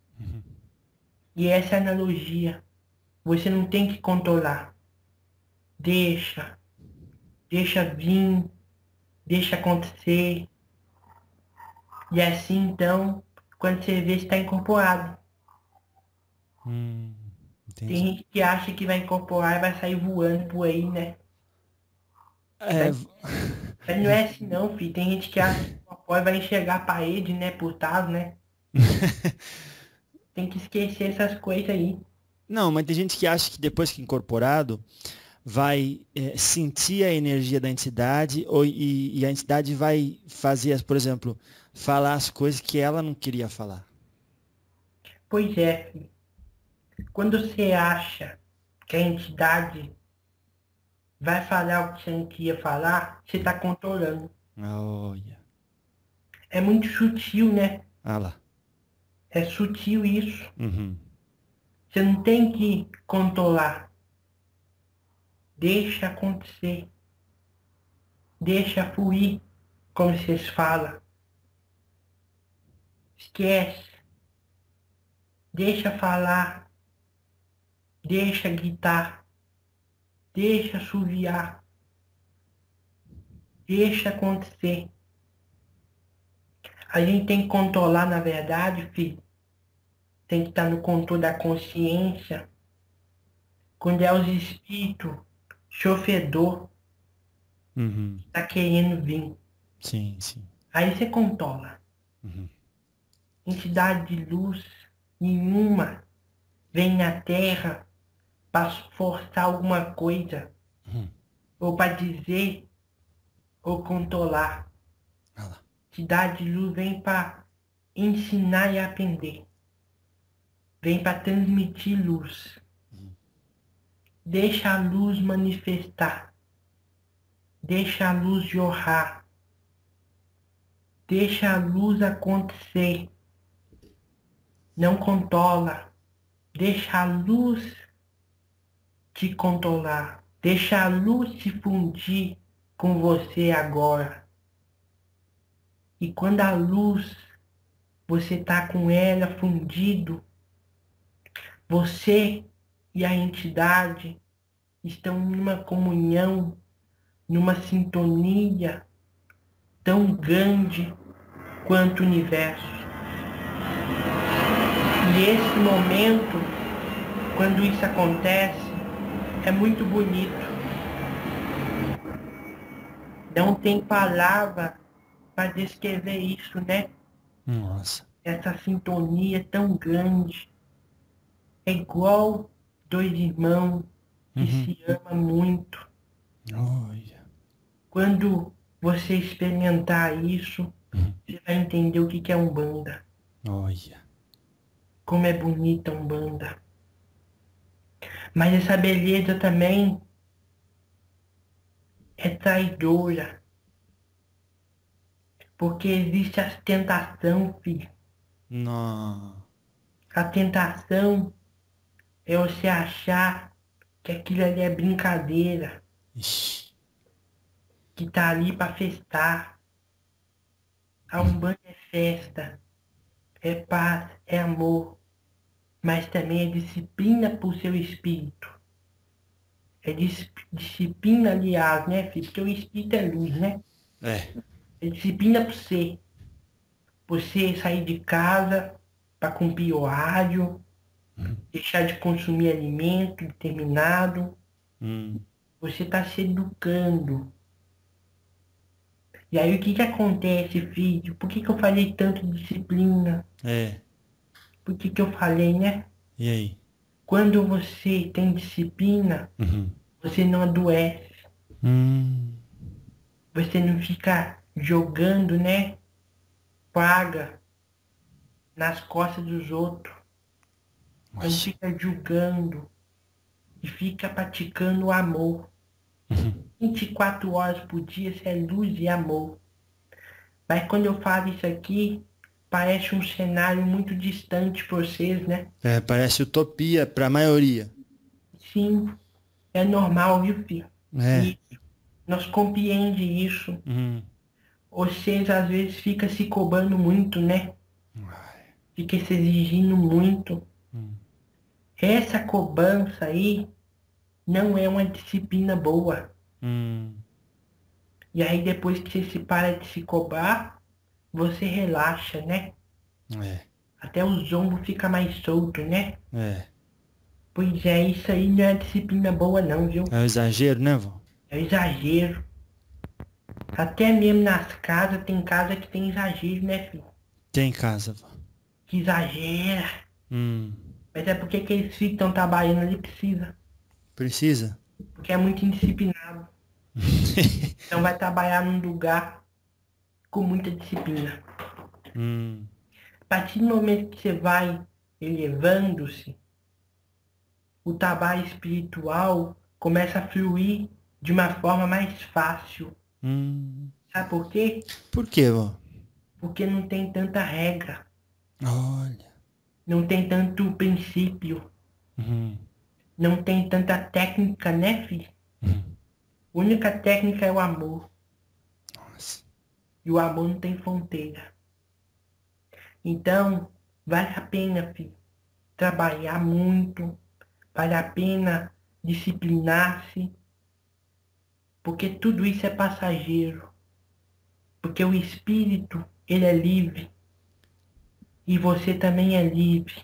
B: E essa é a analogia. Você não tem que controlar. Deixa vir, deixa acontecer. E assim, então, quando você vê, você está incorporado. Tem
A: Entendi.
B: gente que acha que vai incorporar e vai sair voando por aí, né?
A: É,
B: Mas não é assim não, filho. Tem gente que acha que incorpora e vai enxergar a parede, né? Por trás, né? Tem que esquecer essas coisas aí.
A: não, mas tem gente que acha que depois que incorporado, vai sentir a energia da entidade e a entidade vai fazer, por exemplo, falar as coisas que ela não queria falar.
B: Pois é, filho. Quando você acha que a entidade vai falar o que você não queria falar, você está controlando.
A: Olha.
B: É muito sutil, né?
A: Ah lá.
B: É sutil isso.
A: Uhum.
B: Você não tem que controlar. Deixa acontecer. Deixa fluir, como vocês falam. Esquece. Deixa falar. Deixa gritar. Deixa assoviar. Deixa acontecer. A gente tem que controlar, na verdade, filho. Tem que estar no controle da consciência. Quando é os espíritos, chofedor,
A: Uhum.
B: tá querendo vir.
A: Sim, sim.
B: Aí você controla.
A: Uhum.
B: Entidade de luz nenhuma vem na Terra para forçar alguma coisa,
A: Uhum.
B: ou para dizer, ou controlar.
A: Ah lá.
B: Entidade de luz vem para ensinar e aprender. Vem para transmitir luz. Deixa a luz manifestar. Deixa a luz jorrar. Deixa a luz acontecer. Não controla. Deixa a luz te controlar. Deixa a luz se fundir com você agora. E quando a luz, você está com ela fundido, você e a entidade estão numa comunhão, numa sintonia tão grande quanto o universo. E esse momento, quando isso acontece, é muito bonito. Não tem palavra para descrever isso, né?
A: Nossa.
B: Essa sintonia tão grande. É igual dois irmãos que se amam muito.
A: Olha.
B: Quando você experimentar isso, você vai entender o que é Umbanda.
A: Olha.
B: Como é bonita a Umbanda. Mas essa beleza também é traidora. Porque existe a tentação, filho.
A: Não.
B: A tentação é você achar que aquilo ali é brincadeira,
A: Ixi.
B: que tá ali para festar. A Umbanda é festa, é paz, é amor, mas também é disciplina para o seu espírito. É disciplina, aliás, né, filho? Porque o espírito é luz, né?
A: É.
B: É disciplina para você. Você sair de casa para cumprir horário, deixar de consumir alimento determinado. Você está se educando. E aí o que acontece, filho? Por que eu falei tanto de disciplina?
A: É.
B: Por que eu falei, né?
A: E aí?
B: Quando você tem disciplina, você não adoece. Você não fica jogando, né? Praga nas costas dos outros. Não
A: Nossa.
B: fica julgando. E fica praticando o amor. 24 horas por dia, isso é luz e amor. Mas quando eu falo isso aqui, parece um cenário muito distante para vocês, né?
A: É, parece utopia para a maioria.
B: Sim, é normal, viu, filho?
A: É.
B: E nós compreendemos isso. Vocês às vezes ficam se cobrando muito, né? Fica se exigindo muito. Essa cobrança aí não é uma disciplina boa. E aí depois que você se para de se cobrar, você relaxa, né?
A: É.
B: Até o zombo fica mais solto, né?
A: É.
B: Pois é, isso aí não é disciplina boa não, viu?
A: É um exagero, né, vó?
B: É exagero. Até mesmo nas casas, tem casa que tem exagero, né, filho?
A: Tem em casa, vó.
B: Que exagera. Mas é porque aqueles filhos que estão trabalhando ali precisa.
A: Precisa?
B: Porque é muito indisciplinado. Então vai trabalhar num lugar com muita disciplina. A partir do momento que você vai elevando-se, o trabalho espiritual começa a fluir de uma forma mais fácil. Sabe por quê?
A: Por quê, vó?
B: Porque não tem tanta regra,
A: Olha.
B: não tem tanto princípio, não tem tanta técnica, né, filho? A única técnica é o amor.
A: Nossa.
B: E o amor não tem fronteira. Então, vale a pena, filho, trabalhar muito, vale a pena disciplinar-se, porque tudo isso é passageiro. Porque o espírito, ele é livre. E você também é livre.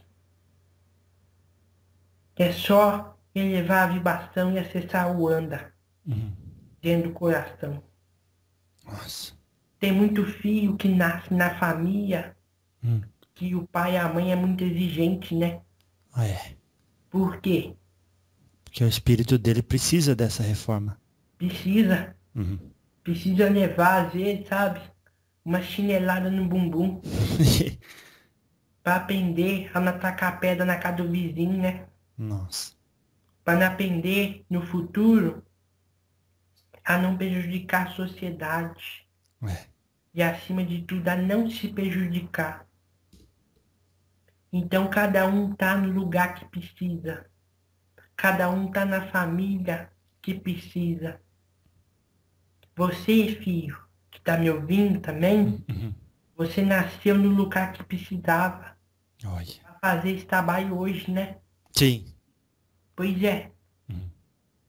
B: É só elevar a vibração e acessar o anda dentro do coração.
A: Nossa.
B: Tem muito filho que nasce na família que o pai e a mãe é muito exigente, né?
A: É.
B: Por quê?
A: Porque o espírito dele precisa dessa reforma.
B: Precisa. Precisa levar, às vezes, sabe? Uma chinelada no bumbum. Pra aprender a não atacar pedra na casa do vizinho, né?
A: Nossa.
B: Para não aprender no futuro a não prejudicar a sociedade.
A: É.
B: E acima de tudo a não se prejudicar. Então cada um tá no lugar que precisa. Cada um tá na família que precisa. Você, filho, que tá me ouvindo também, você nasceu no lugar que precisava.
A: Olha.
B: Pra fazer esse trabalho hoje, né?
A: Sim.
B: Pois é.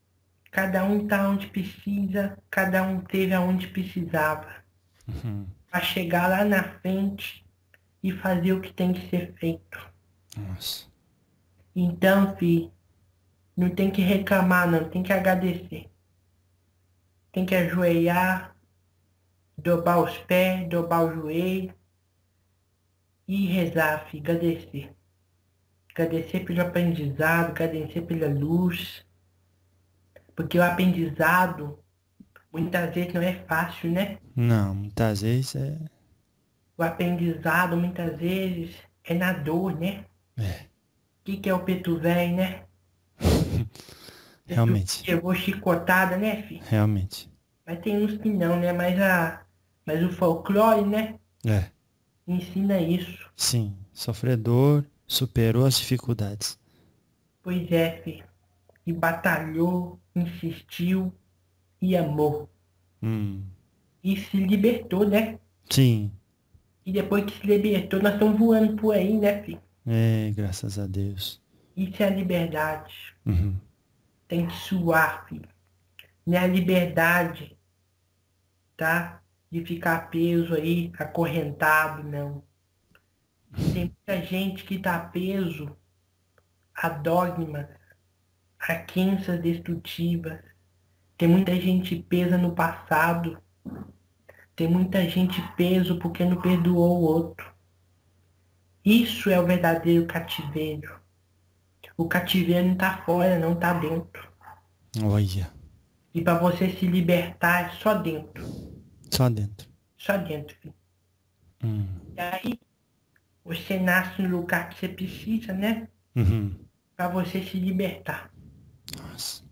B: Cada um tá onde precisa, cada um teve aonde precisava.
A: Uhum.
B: Para chegar lá na frente e fazer o que tem que ser feito.
A: Nossa.
B: Então, filho, não tem que reclamar não, tem que agradecer. Tem que ajoelhar, dobrar os pés, dobrar o joelho e rezar, filho, agradecer. Agradecer pelo aprendizado, agradecer pela luz. Porque o aprendizado muitas vezes não é fácil, né?
A: Não, muitas vezes é.
B: O aprendizado muitas vezes é na dor, né?
A: É.
B: O que é o preto velho, né?
A: Realmente.
B: Chegou chicotada, né, filho?
A: Realmente.
B: Mas tem uns que não, né? Mas o folclore, né?
A: É.
B: Ensina isso.
A: Sim. Sofredor superou as dificuldades.
B: Pois é, filho. E batalhou, insistiu e amou.
A: Hum.
B: E se libertou, né?
A: Sim.
B: E depois que se libertou, nós estamos voando por aí, né, filho?
A: É, graças a Deus.
B: Isso é a liberdade.
A: Uhum.
B: Tem que suar, filho. Não é a liberdade, tá? De ficar preso aí, acorrentado, não. Tem muita gente que tá preso a dogmas, a crenças destrutivas. Tem muita gente presa no passado. Tem muita gente preso porque não perdoou o outro. Isso é o verdadeiro cativeiro. O cativeiro não tá fora, não tá dentro.
A: Olha.
B: E para você se libertar é só dentro.
A: Só dentro.
B: Só dentro, filho. E aí, você nasce no lugar que você precisa, né?
A: Uhum.
B: Para você se libertar.
A: Nossa.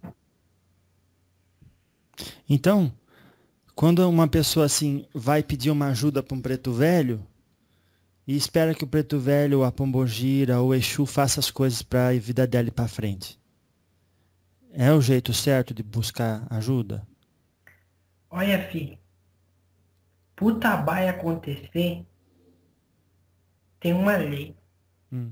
A: Então, quando uma pessoa assim vai pedir uma ajuda para um preto velho e espera que o preto velho, a pombogira ou o Exu faça as coisas para a vida dela ir para frente, é o jeito certo de buscar ajuda?
B: Olha, filho, pro trabalho acontecer, tem uma lei.
A: Hum.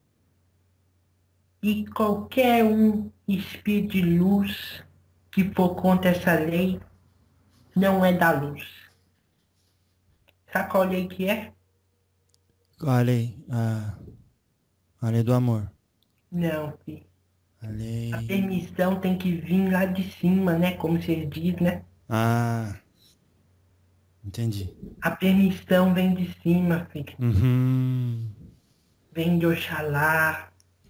B: E qualquer um espírito de luz que for contra essa lei, não é da luz. Sabe qual lei que é?
A: A lei, a lei do amor.
B: Não, filho.
A: A
B: A
A: lei.
B: permissão tem que vir lá de cima, né? Como vocês dizem, né?
A: Ah, entendi.
B: A permissão vem de cima, filho.
A: Uhum.
B: Vem de Oxalá.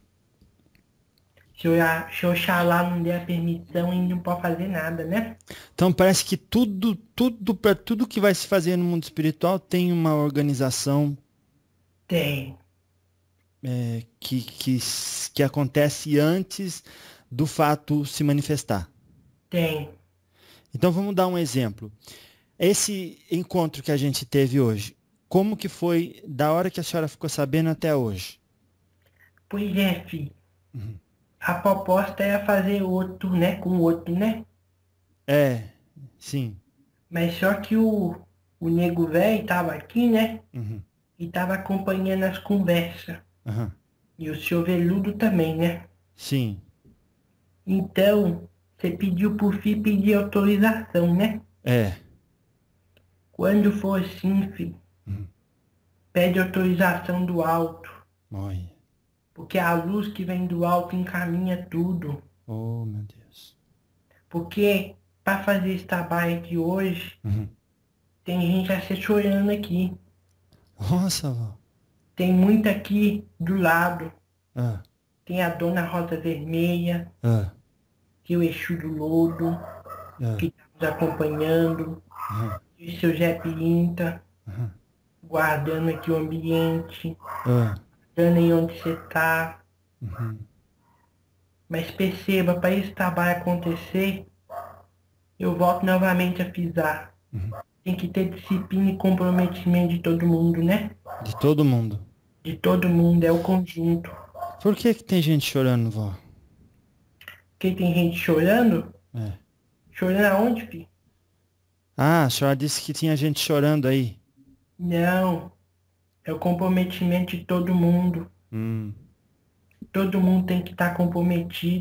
B: Se Oxalá não der a permissão, ele não pode fazer nada, né?
A: Então parece que para tudo que vai se fazer no mundo espiritual tem uma organização
B: Tem.
A: que acontece antes do fato se manifestar.
B: Tem.
A: Então vamos dar um exemplo. Esse encontro que a gente teve hoje, como que foi da hora que a senhora ficou sabendo até hoje?
B: Pois é, filho.
A: Uhum.
B: A proposta era fazer outro, né? Com outro, né?
A: É, sim.
B: Mas só que o nego velho tava aqui, né?
A: Uhum.
B: E tava acompanhando as conversas.
A: Aham.
B: E o seu veludo também, né?
A: Sim.
B: Então, você pediu por fim pedir autorização, né?
A: É.
B: Quando for assim, filho,
A: Uhum.
B: pede autorização do alto.
A: Olha.
B: Porque a luz que vem do alto encaminha tudo.
A: Oh, meu Deus.
B: Porque para fazer esse trabalho aqui hoje,
A: Uhum.
B: tem gente assessorando aqui.
A: Nossa, vó.
B: Tem muita aqui do lado.
A: Ah,
B: Tem a Dona Rosa Vermelha,
A: ah,
B: tem o Exu do Lodo,
A: ah,
B: que está nos acompanhando.
A: aham,
B: E o seu Zé Pilinta,
A: aham,
B: guardando aqui o ambiente,
A: ah,
B: dando aí onde você está.
A: uhum.
B: Mas perceba, para esse trabalho acontecer, eu volto novamente a frisar.
A: Uhum.
B: Tem que ter disciplina e comprometimento de todo mundo, né?
A: De todo mundo.
B: De todo mundo, é o conjunto.
A: Por que que tem gente chorando, vó?
B: Porque tem gente chorando?
A: É.
B: Chorando aonde, filho?
A: Ah, a senhora disse que tinha gente chorando aí.
B: Não. É o comprometimento de todo mundo.
A: Hum.
B: Todo mundo tem que estar comprometido.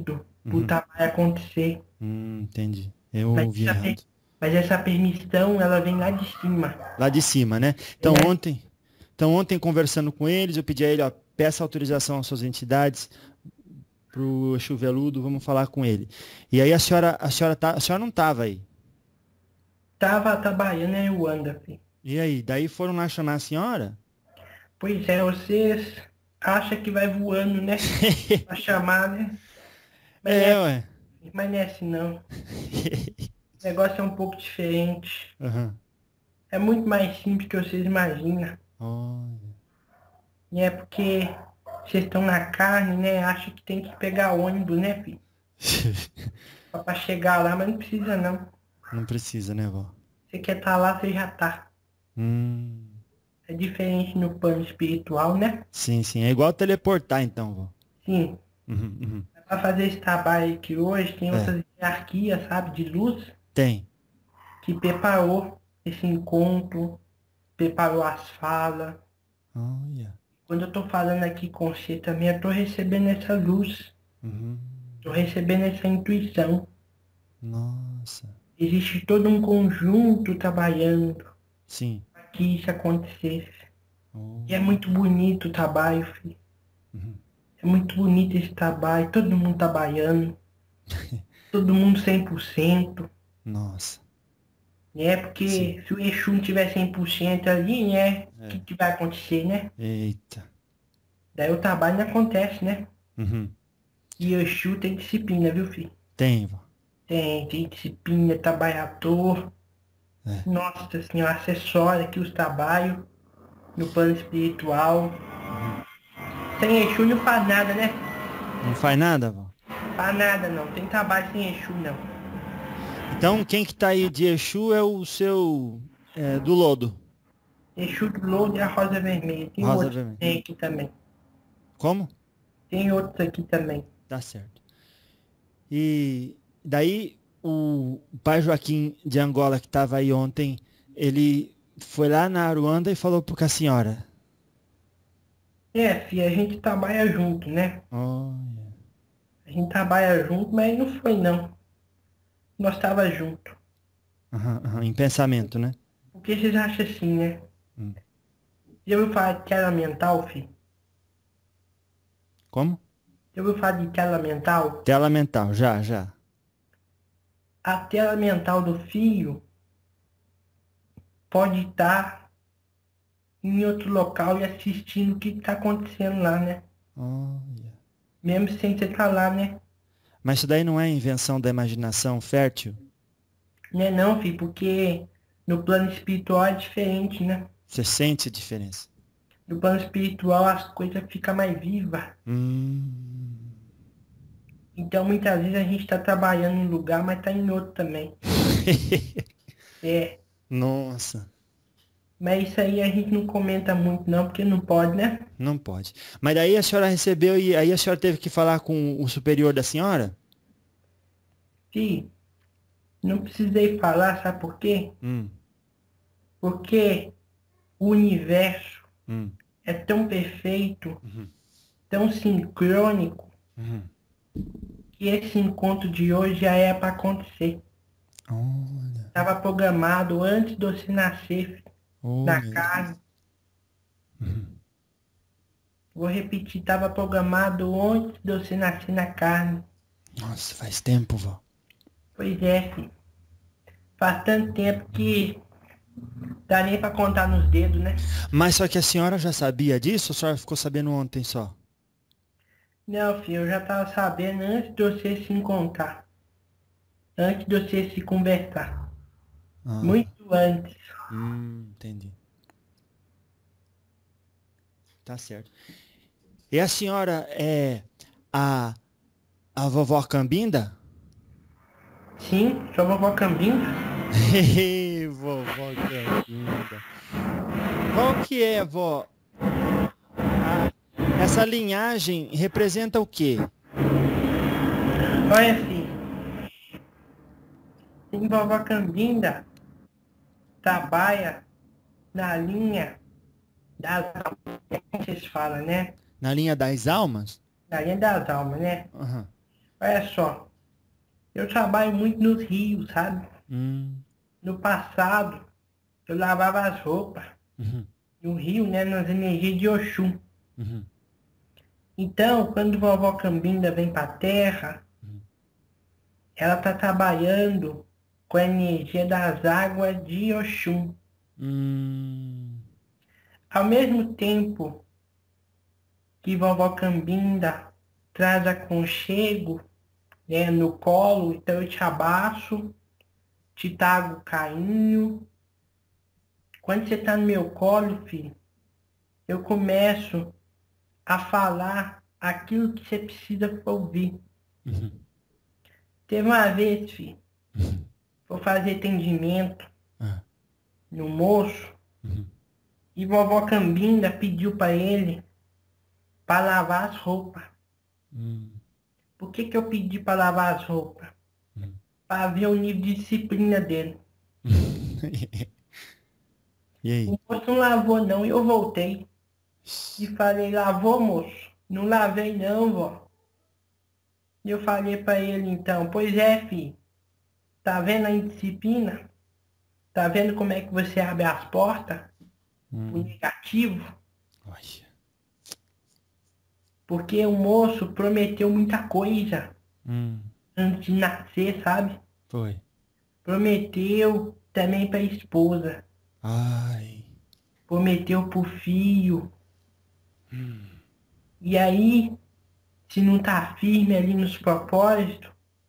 B: pro trabalho acontecer.
A: Entendi. Eu
B: Mas
A: ouvi errado.
B: mas essa permissão, ela vem lá de cima.
A: Lá de cima, né? Então
B: É.
A: ontem conversando com eles, eu pedi a ele, ó, peça autorização às suas entidades pro Exu Veludo, vamos falar com ele. E aí a senhora não estava aí.
B: Tava trabalhando em Ruanda, filho.
A: E aí, daí foram lá chamar a senhora?
B: Pois é, vocês acham que vai voando, né? Pra chamar, né?
A: Ué.
B: Mas não é assim, não. O negócio é um pouco diferente.
A: Aham.
B: É muito mais simples que vocês imaginam.
A: Olha.
B: E é porque vocês estão na carne, né? Acham que tem que pegar ônibus, né, filho? Pra chegar lá, mas não precisa, não.
A: Não precisa, né, vó?
B: Você quer estar lá, você já tá. É diferente no plano espiritual, né?
A: Sim, sim. É igual teleportar, então, vó.
B: Sim. Pra fazer esse trabalho aqui hoje, tem outras hierarquias, sabe, de luz,
A: Tem.
B: que preparou esse encontro, preparou as falas.
A: Olha.
B: Quando eu tô falando aqui com você também, eu tô recebendo essa luz, tô recebendo essa intuição.
A: Nossa.
B: Existe todo um conjunto trabalhando
A: Sim.
B: para que isso acontecesse. E é muito bonito o trabalho, filho. É muito bonito esse trabalho, todo mundo trabalhando, todo mundo 100%.
A: Nossa.
B: Porque
A: Sim.
B: se o Exu não tiver 100% ali, né? O que vai acontecer, né?
A: Eita.
B: Daí o trabalho não acontece, né? E o Exu tem disciplina, viu, filho?
A: Tem, vó.
B: Tem disciplina, trabalhador. Nossa senhora, acessório aqui os trabalhos no plano espiritual. Sem Exu não faz nada, né?
A: Não faz nada, vó?
B: Faz nada não, tem trabalho sem Exu não.
A: Então, quem que tá aí de Exu é o seu... do lodo.
B: Exu do Lodo e a Rosa Vermelha. Tem
A: Rosa
B: outros
A: Vermelha.
B: tem aqui também.
A: Como?
B: Tem outros aqui também.
A: Tá certo. E daí o pai Joaquim de Angola, que estava aí ontem, ele foi lá na Aruanda e falou com a senhora.
B: Filha, a gente trabalha junto, né?
A: Olha.
B: A gente trabalha junto, mas não foi não. Nós tava junto.
A: Em pensamento, né?
B: Porque vocês acham assim, né? Já ouviu falar de tela mental, filho?
A: Como?
B: Já ouviu falar de tela mental?
A: Tela mental, já.
B: A tela mental do filho pode estar em outro local e assistindo o que está acontecendo lá, né?
A: Olha.
B: Mesmo sem você estar lá, né?
A: Mas isso daí não é invenção da imaginação fértil?
B: Não é não, filho, porque no plano espiritual é diferente, né?
A: Você sente a diferença?
B: No plano espiritual as coisas ficam mais vivas. Então muitas vezes a gente está trabalhando em um lugar, mas está em outro também.
A: Nossa.
B: Mas isso aí a gente não comenta muito não, porque não pode, né?
A: Não pode. Mas daí a senhora recebeu e aí a senhora teve que falar com o superior da senhora?
B: Sim, não precisei falar, sabe por quê? Porque o universo é tão perfeito, tão sincrônico, que esse encontro de hoje já é para acontecer.
A: Olha.
B: Estava programado antes de você nascer, filho, na carne. Vou repetir, estava programado antes de você nascer na carne.
A: Nossa, faz tempo, vó.
B: Pois é, filho. Faz tanto tempo que dá nem para contar nos dedos, né?
A: Mas só que a senhora já sabia disso ou a senhora ficou sabendo ontem só?
B: Não, filho, eu já estava sabendo antes de você se encontrar. Antes de você se conversar. Muito antes.
A: Entendi. Tá certo. E a senhora é a vovó Cambinda?
B: Sim, sou vovó Cambinda.
A: Vovó Cambinda. Qual que é, vó? Essa linhagem representa o quê?
B: Olha, filho. Sim, vovó Cambinda trabalha na linha das almas, como vocês falam, né?
A: Na linha das almas?
B: Na linha das almas, né? Olha só, eu trabalho muito nos rios, sabe?
A: Hum,
B: No passado, eu lavava as roupas
A: uhum,
B: no rio, né? Nas energias de Oxum.
A: uhum,
B: Então, quando vovó Cambinda vem pra terra,
A: uhum.
B: ela tá trabalhando com a energia das águas de Oxum.
A: Hum,
B: Ao mesmo tempo que vovó Cambinda traz aconchego, né, no colo, então eu te abraço, te trago carinho. Quando você tá no meu colo, filho, eu começo a falar aquilo que você precisa ouvir.
A: uhum,
B: Teve uma vez, filho,
A: uhum.
B: vou fazer atendimento
A: Ah,
B: no moço
A: uhum,
B: e vovó Cambinda pediu para ele para lavar as roupas.
A: hum,
B: Por que que eu pedi para lavar as roupas?
A: uhum.
B: Para ver o nível de disciplina dele.
A: E
B: O
A: aí?
B: moço não lavou não, e eu voltei e falei, lavou, moço? Não lavei não, vó. E eu falei para ele então, pois é, filho, tá vendo a indisciplina? Tá vendo como é que você abre as portas? O
A: Hum,
B: negativo?
A: olha.
B: Porque o moço prometeu muita coisa
A: Hum,
B: antes de nascer, sabe?
A: foi.
B: Prometeu também para a esposa.
A: Ai.
B: Prometeu pro filho.
A: Hum,
B: E aí, se não tá firme ali nos propósitos,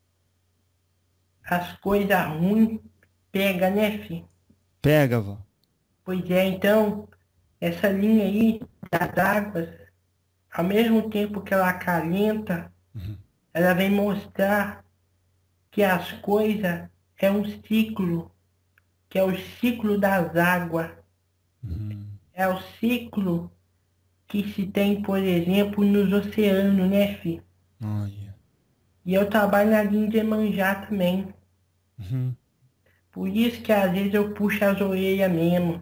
B: as coisas ruins pega, né, filho?
A: pega, vó.
B: Pois é, então, essa linha aí das águas, ao mesmo tempo que ela acalenta,
A: Uhum,
B: ela vem mostrar que as coisas é um ciclo, que é o ciclo das águas.
A: uhum.
B: É o ciclo que se tem, por exemplo, nos oceanos, né, filho?
A: Olha.
B: E eu trabalho na linha de Iemanjá também.
A: Uhum.
B: Por isso que às vezes eu puxo as orelhas mesmo.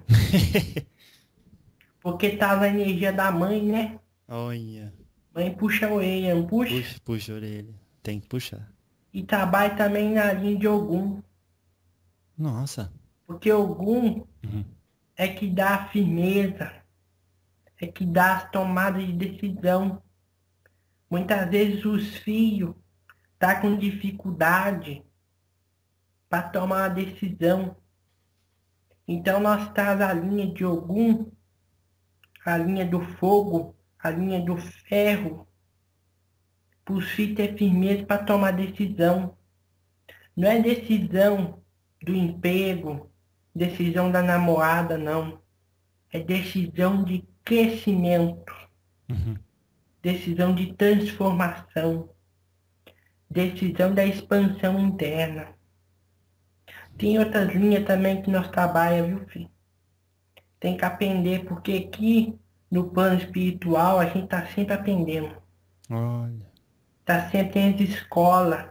B: Porque tá na energia da mãe, né?
A: Olha.
B: Mãe puxa a orelha, não puxa?
A: Puxa, puxa a orelha. Tem que puxar.
B: E trabalho também na linha de Ogum.
A: Nossa.
B: Porque Ogum
A: Uhum.
B: é que dá a firmeza, é que dá as tomadas de decisão. Muitas vezes os filhos tá com dificuldade para tomar uma decisão. Então nós traz a linha de Ogum, a linha do fogo, a linha do ferro, para os filhos ter firmeza para tomar decisão. Não é decisão do emprego, decisão da namorada, não. É decisão de crescimento,
A: Uhum.
B: decisão de transformação, decisão da expansão interna. Tem outras linhas também que nós trabalhamos, viu, filho? Tem que aprender, porque aqui no plano espiritual a gente está sempre aprendendo.
A: Olha.
B: Está sempre em escola.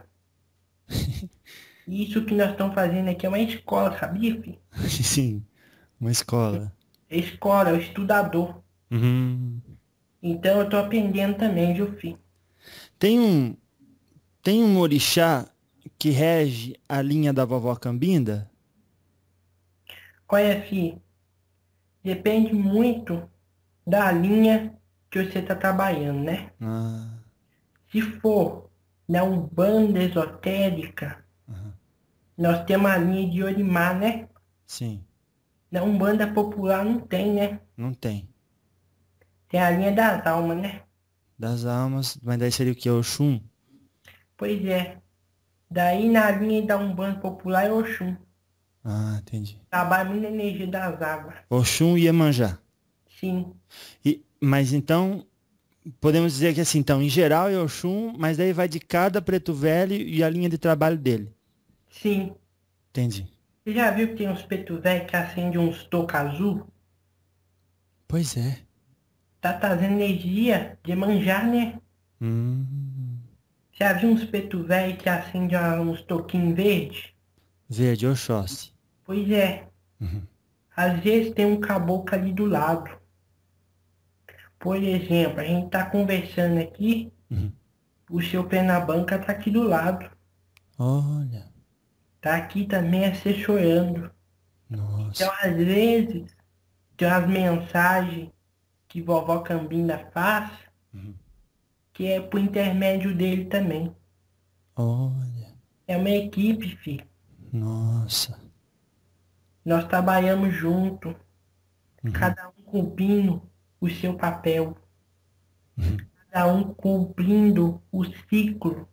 B: E isso que nós estamos fazendo aqui é uma escola, sabia, filho?
A: Sim. Uma escola.
B: É escola, é o estudador.
A: Uhum.
B: Então eu estou aprendendo também, viu, filho?
A: Tem um, tem um orixá que rege a linha da vovó Cambinda?
B: Olha, filho, depende muito da linha que você está trabalhando, né?
A: Ah,
B: Se for na Umbanda esotérica,
A: aham.
B: nós temos a linha de Orimá, né?
A: Sim.
B: Na Umbanda popular não tem, né?
A: Não tem.
B: Tem a linha das almas, né?
A: Das almas, mas daí seria o que? Oxum?
B: Pois é. Daí na linha da Umbanda popular é Oxum.
A: Ah, entendi.
B: Trabalha muito na energia das águas.
A: Oxum e Iemanjá.
B: Sim,
A: Mas então, podemos dizer que assim, então, em geral é Oxum, mas daí vai de cada preto velho e a linha de trabalho dele.
B: sim.
A: Entendi.
B: Você já viu que tem uns preto velho que acende uns toca azul?
A: Pois é.
B: Tá trazendo energia de manjar, né?
A: Hum,
B: Já viu uns preto velho que acende uns toquinhos verde?
A: verde, Oxóssi.
B: Pois é.
A: Uhum.
B: Às vezes tem um caboclo ali do lado. Por exemplo, a gente tá conversando aqui,
A: Uhum.
B: o seu pé na banca tá aqui do lado.
A: Olha,
B: Tá aqui também assessorando. Então,
A: nossa.
B: às vezes, tem umas mensagens que vovó Cambinda faz,
A: Uhum.
B: que é por intermédio dele também.
A: Olha,
B: É uma equipe, filho.
A: nossa.
B: Nós trabalhamos junto,
A: Uhum.
B: cada um cumprindo o seu papel,
A: Uhum.
B: cada um cumprindo o ciclo.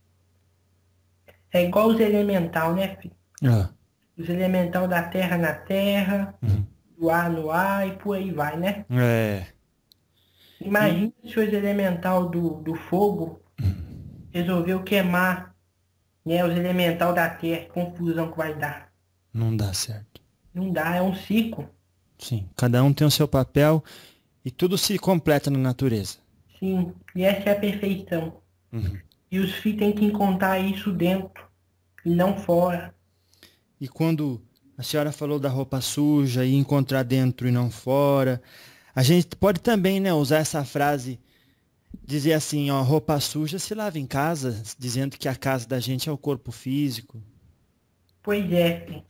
B: É igual os elemental, né, filho?
A: Ah,
B: Os elemental da terra na terra,
A: uhum.
B: do ar no ar e por aí vai, né?
A: É. E,
B: Imagina se os elemental do fogo resolveu queimar, né, os elemental da terra, que confusão que vai dar.
A: não dá certo.
B: Não dá, é um ciclo.
A: Sim, cada um tem o seu papel e tudo se completa na natureza.
B: Sim, e essa é a perfeição.
A: Uhum.
B: E os filhos têm que encontrar isso dentro e não fora.
A: E quando a senhora falou da roupa suja e encontrar dentro e não fora, a gente pode também, né, usar essa frase, dizer assim, ó, roupa suja se lava em casa, dizendo que a casa da gente é o corpo físico.
B: Pois é, filho.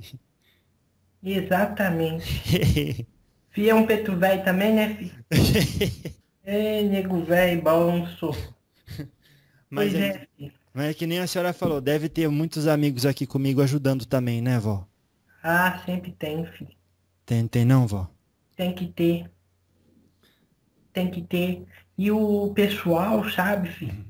B: Exatamente. Filho é um preto velho também, né, filho? É, nego velho, bom, sou.
A: Mas
B: Pois
A: é,
B: é, filho.
A: mas é que nem a senhora falou, deve ter muitos amigos aqui comigo ajudando também, né, vó?
B: Ah, sempre tem, filho.
A: Tem não, vó?
B: Tem que ter, tem que ter. E o pessoal, sabe, filho,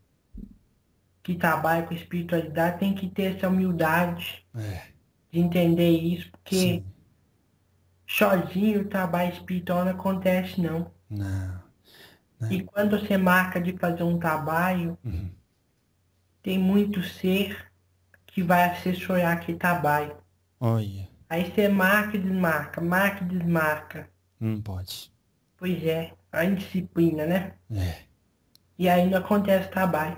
B: que trabalha com espiritualidade tem que ter essa humildade
A: É,
B: de entender isso, porque
A: sim.
B: sozinho o trabalho espiritual não acontece, não.
A: Não,
B: E
A: né?
B: quando você marca de fazer um trabalho,
A: Uhum.
B: tem muito ser que vai assessorar aquele trabalho.
A: Olha,
B: Aí você marca e desmarca.
A: não pode.
B: Pois é, a indisciplina, né?
A: É,
B: E aí não acontece trabalho.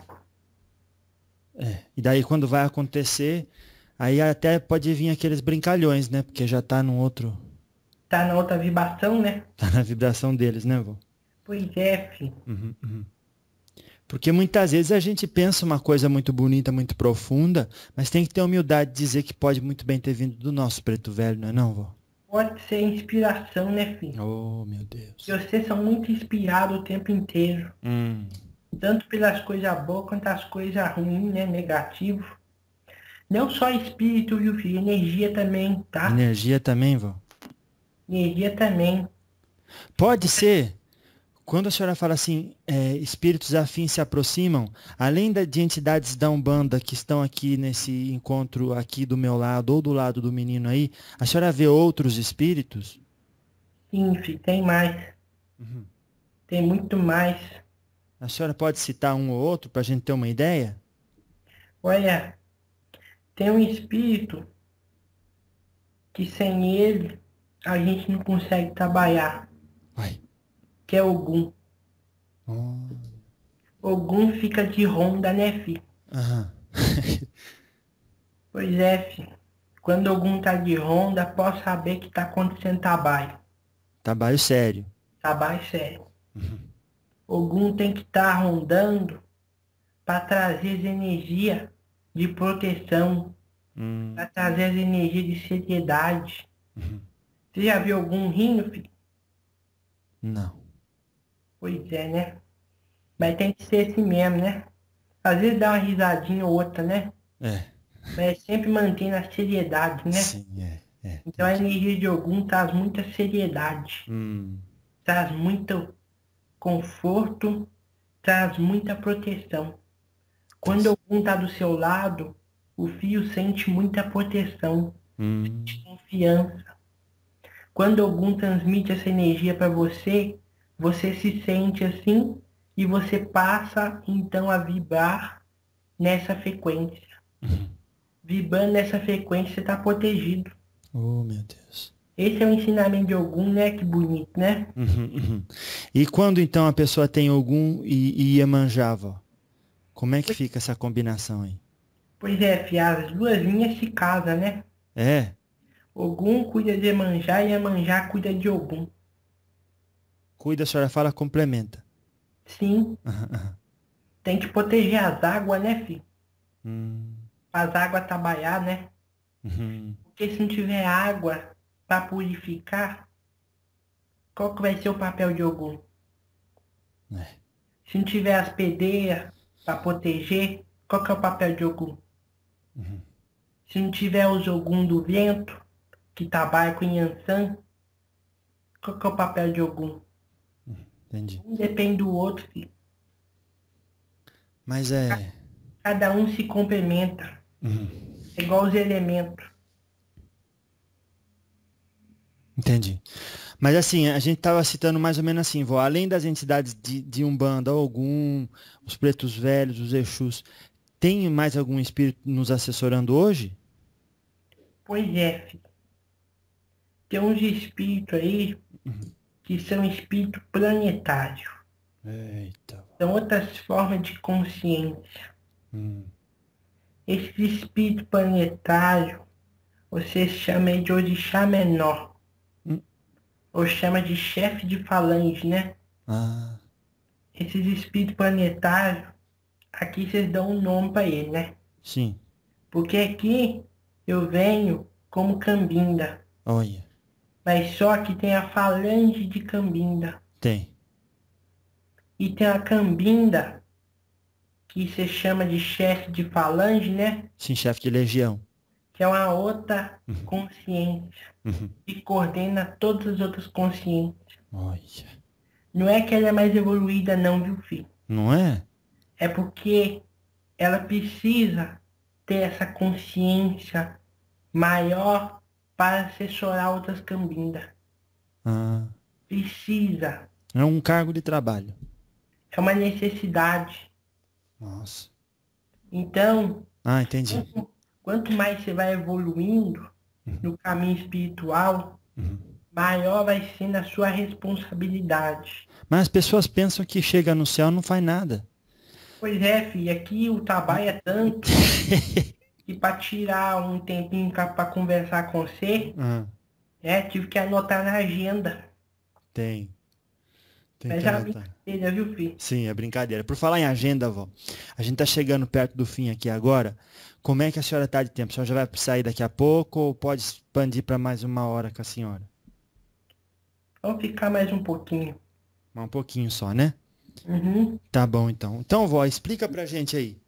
A: é. E daí quando vai acontecer, aí até pode vir aqueles brincalhões, né? Porque já tá num outro,
B: Tá na outra vibração, né?
A: tá na vibração deles, né, vó?
B: Pois é, filho.
A: Uhum, uhum. Porque muitas vezes a gente pensa uma coisa muito bonita, muito profunda, mas tem que ter humildade de dizer que pode muito bem ter vindo do nosso preto velho, não é não, vó?
B: Pode ser inspiração, né, filho?
A: Oh, meu Deus.
B: E vocês são muito inspirados o tempo inteiro.
A: Hum.
B: Tanto pelas coisas boas quanto as coisas ruins, né? Negativo. Não só espírito, viu, filho? Energia também, tá?
A: Energia também, vó?
B: Energia também.
A: Pode ser. Quando a senhora fala assim, espíritos afins se aproximam, além de entidades da Umbanda que estão aqui nesse encontro aqui do meu lado ou do lado do menino aí, a senhora vê outros espíritos?
B: Sim, filho, tem mais.
A: Uhum.
B: Tem muito mais.
A: A senhora pode citar um ou outro para a gente ter uma ideia?
B: Olha, tem um espírito que sem ele a gente não consegue trabalhar,
A: Vai.
B: que é Ogum.
A: Oh.
B: Ogum fica de ronda, né, filho?
A: Aham.
B: Pois é, filho. Quando Ogum tá de ronda, pode saber que tá acontecendo trabalho.
A: Trabalho sério.
B: Trabalho sério.
A: Uhum.
B: Ogum tem que estar rondando para trazer as energias de proteção,
A: Hum.
B: para trazer as energias de seriedade.
A: Uhum.
B: Você já viu algum rindo, filho?
A: Não.
B: Pois é, né? Mas tem que ser assim mesmo, né? Às vezes dá uma risadinha ou outra, né?
A: É.
B: Mas sempre mantendo a seriedade, né?
A: Sim, é.
B: Então a
A: Entendi.
B: energia de Ogum traz muita seriedade,
A: Hum.
B: traz muito conforto, traz muita proteção. Quando Ogum está do seu lado, o filho sente muita proteção,
A: Hum.
B: confiança. Quando Ogum transmite essa energia para você, você se sente assim e você passa então a vibrar nessa frequência.
A: Uhum.
B: Vibrando nessa frequência, você está protegido.
A: Oh, meu Deus.
B: Esse é o ensinamento de Ogum, né? Que bonito, né?
A: Uhum, uhum. E quando então a pessoa tem Ogum e Iemanjá, vó? Como é que fica essa combinação aí?
B: Pois é, filha, as duas linhas se casam, né?
A: É?
B: Ogum cuida de Iemanjá e Iemanjá cuida de Ogum.
A: Cuida, a senhora fala, complementa.
B: Sim,
A: Aham, aham.
B: tem que proteger as águas, né, filho?
A: Hum.
B: As águas trabalhar, né?
A: Uhum.
B: Porque se não tiver água para purificar, qual que vai ser o papel de Ogum?
A: É.
B: Se não tiver as pedreiras para proteger, qual que é o papel de Ogum?
A: Uhum.
B: Se não tiver os Ogum do vento, que trabalha com Yansan, qual que é o papel de Ogum?
A: Entendi.
B: Um depende do outro, filho.
A: Mas é.
B: Cada um se complementa.
A: Uhum.
B: É igual os elementos.
A: Entendi. Mas assim, a gente estava citando mais ou menos assim, vó, além das entidades de Umbanda, Ogum, os pretos velhos, os Exus, tem mais algum espírito nos assessorando hoje?
B: Pois é, filho. Tem uns espíritos aí que são espíritos planetários.
A: Eita.
B: São outras formas de consciência.
A: Hum.
B: Esse espírito planetário, você chama ele de orixá menor.
A: Hum.
B: Ou chama de chefe de falange, né?
A: Ah,
B: Esses espíritos planetários, aqui vocês dão um nome para ele, né?
A: sim.
B: Porque aqui eu venho como Cambinda.
A: Olha,
B: Mas só que tem a falange de Cambinda.
A: tem.
B: E tem a Cambinda, que se chama de chefe de falange, né?
A: Sim, chefe de legião.
B: Que é uma outra consciência.
A: Uhum.
B: E coordena todas as outras consciências.
A: Olha.
B: Não é que ela é mais evoluída não, viu, filho?
A: Não é?
B: É porque ela precisa ter essa consciência maior para assessorar outras Cambindas.
A: Ah,
B: Precisa.
A: é um cargo de trabalho.
B: É uma necessidade.
A: Nossa.
B: Então,
A: Ah, entendi.
B: quanto mais você vai evoluindo no caminho espiritual,
A: Uhum.
B: maior vai sendo a sua responsabilidade.
A: Mas as pessoas pensam que chega no céu e não faz nada.
B: Pois é, filho, aqui o trabalho é tanto que para tirar um tempinho para conversar com você,
A: Ah,
B: tive que anotar na agenda.
A: tem. Tem
B: Mas
A: que
B: é uma
A: anotar.
B: brincadeira, viu, filho?
A: Sim, é brincadeira. Por falar em agenda, vó, a gente tá chegando perto do fim aqui agora. Como é que a senhora tá de tempo? A senhora já vai sair daqui a pouco ou pode expandir para mais uma hora com a senhora?
B: Vamos ficar mais um pouquinho.
A: Um pouquinho só, né?
B: Uhum.
A: Tá bom, então. Então, vó, explica pra gente aí.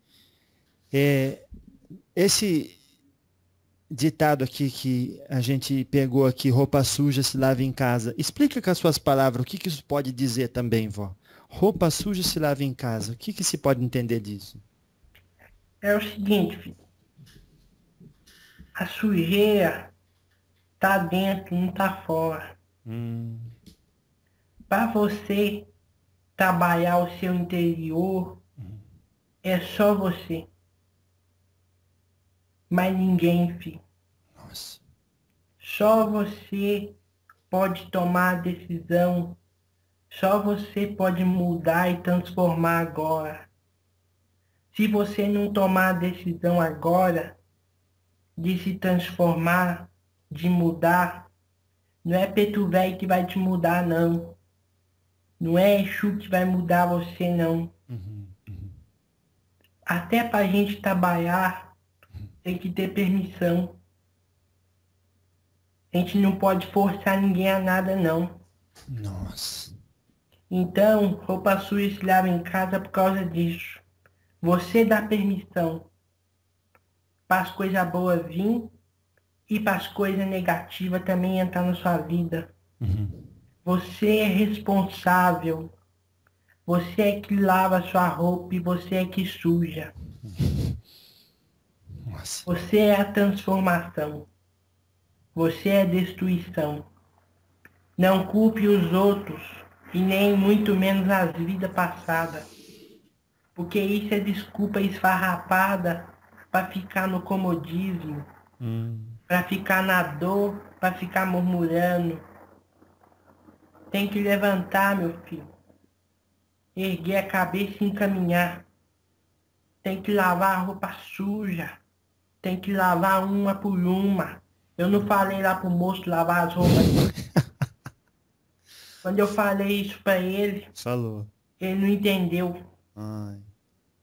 A: Esse ditado aqui que a gente pegou aqui, roupa suja se lava em casa. Explica com as suas palavras o que que isso pode dizer também, vó. Roupa suja se lava em casa. O que que se pode entender disso?
B: É o seguinte, filho. A sujeira tá dentro, não tá fora. Para você trabalhar o seu interior, é só você. Mais ninguém, filho.
A: Nossa.
B: Só você pode tomar a decisão. Só você pode mudar e transformar agora. Se você não tomar a decisão agora de se transformar, de mudar, não é Preto Velho que vai te mudar, não. Não é Exu que vai mudar você, não. Até pra gente trabalhar, tem que ter permissão. A gente não pode forçar ninguém a nada, não.
A: Nossa.
B: Então, roupa suja se lava em casa por causa disso. Você dá permissão para as coisas boas vir e para as coisas negativas também entrar na sua vida. Você é responsável. Você é que lava a sua roupa e você é que suja.
A: Nossa.
B: Você é a transformação. Você é a destruição. Não culpe os outros e nem muito menos as vidas passadas. Porque isso é desculpa esfarrapada para ficar no comodismo, para ficar na dor, para ficar murmurando. Tem que levantar, meu filho. Erguer a cabeça e encaminhar. Tem que lavar a roupa suja. Tem que lavar uma por uma. Eu não falei lá pro moço lavar as roupas. Quando eu falei isso pra ele,
A: Falou.
B: ele não entendeu.
A: Ai.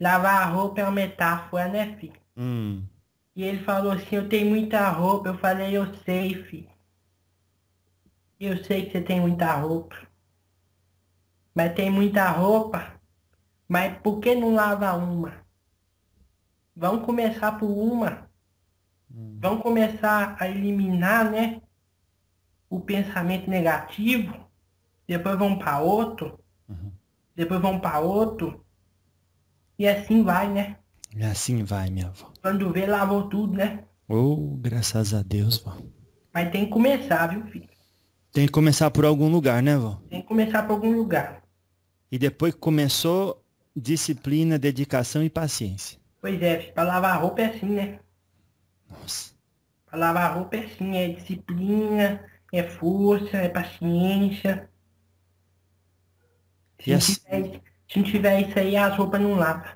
B: Lavar a roupa é uma metáfora, né, filho?
A: Hum.
B: E ele falou assim, eu tenho muita roupa. Eu falei, eu sei, filho. Eu sei que você tem muita roupa. Mas tem muita roupa. Mas por que não lava uma? Vamos começar por uma. Vamos começar a eliminar, né, o pensamento negativo. Depois vamos para outro. Depois vamos para outro. E assim vai, né?
A: E assim vai, minha avó.
B: Quando vê, lavou tudo, né?
A: Oh, graças a Deus, vó.
B: Mas tem que começar, viu, filho?
A: Tem que começar por algum lugar, né, vó?
B: Tem que começar por algum lugar.
A: E depois que começou, disciplina, dedicação e paciência.
B: Pois é, filho, para lavar roupa é assim, né?
A: Nossa.
B: Para lavar roupa é assim, é disciplina, é força, é paciência.
A: E assim...
B: Se não tiver isso aí, as roupas não lavam.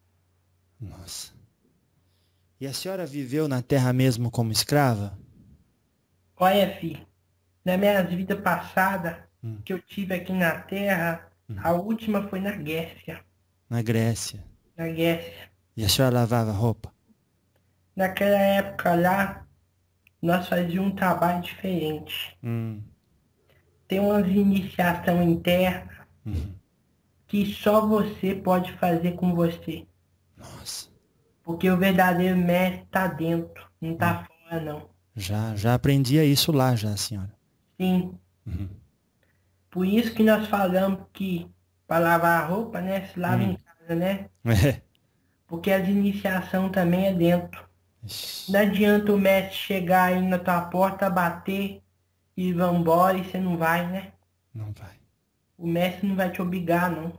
A: Nossa. E a senhora viveu na terra mesmo como escrava?
B: Olha, filho, na minha vida passada, que eu tive aqui na Terra, a última foi na Grécia.
A: Na Grécia.
B: Na Grécia.
A: E a senhora lavava roupa?
B: Naquela época lá, nós fazíamos um trabalho diferente. Tem umas iniciação interna que só você pode fazer com você.
A: Nossa.
B: Porque o verdadeiro mestre está dentro, não está fora, não.
A: Já aprendia isso lá, já, senhora.
B: Sim. Por isso que nós falamos que para lavar a roupa, né, se lava em casa, né?
A: É.
B: Porque as iniciação também é dentro. Não adianta o mestre chegar aí na tua porta, bater e vão embora e você não vai, né?
A: Não vai.
B: O mestre não vai te obrigar, não.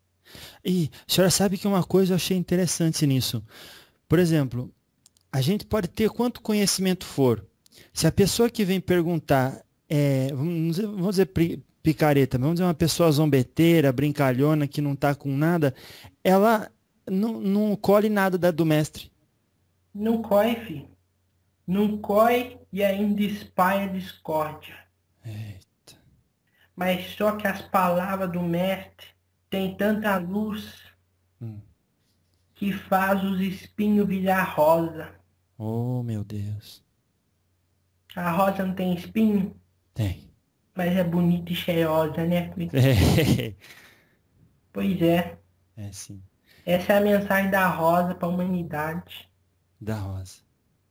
A: E a senhora sabe que uma coisa eu achei interessante nisso. Por exemplo, a gente pode ter quanto conhecimento for. Se a pessoa que vem perguntar, vamos dizer picareta, vamos dizer uma pessoa zombeteira, brincalhona, que não está com nada, ela não colhe nada do mestre.
B: Não corre, filho. Não corre e ainda espalha discórdia.
A: Eita.
B: Mas só que as palavras do mestre têm tanta luz que faz os espinhos virar rosa.
A: Oh, meu Deus.
B: A rosa não tem espinho,
A: Tem.
B: mas é bonita e cheirosa, né, filho?
A: É,
B: Pois é.
A: é sim.
B: Essa é a mensagem da rosa para a humanidade.
A: Da rosa.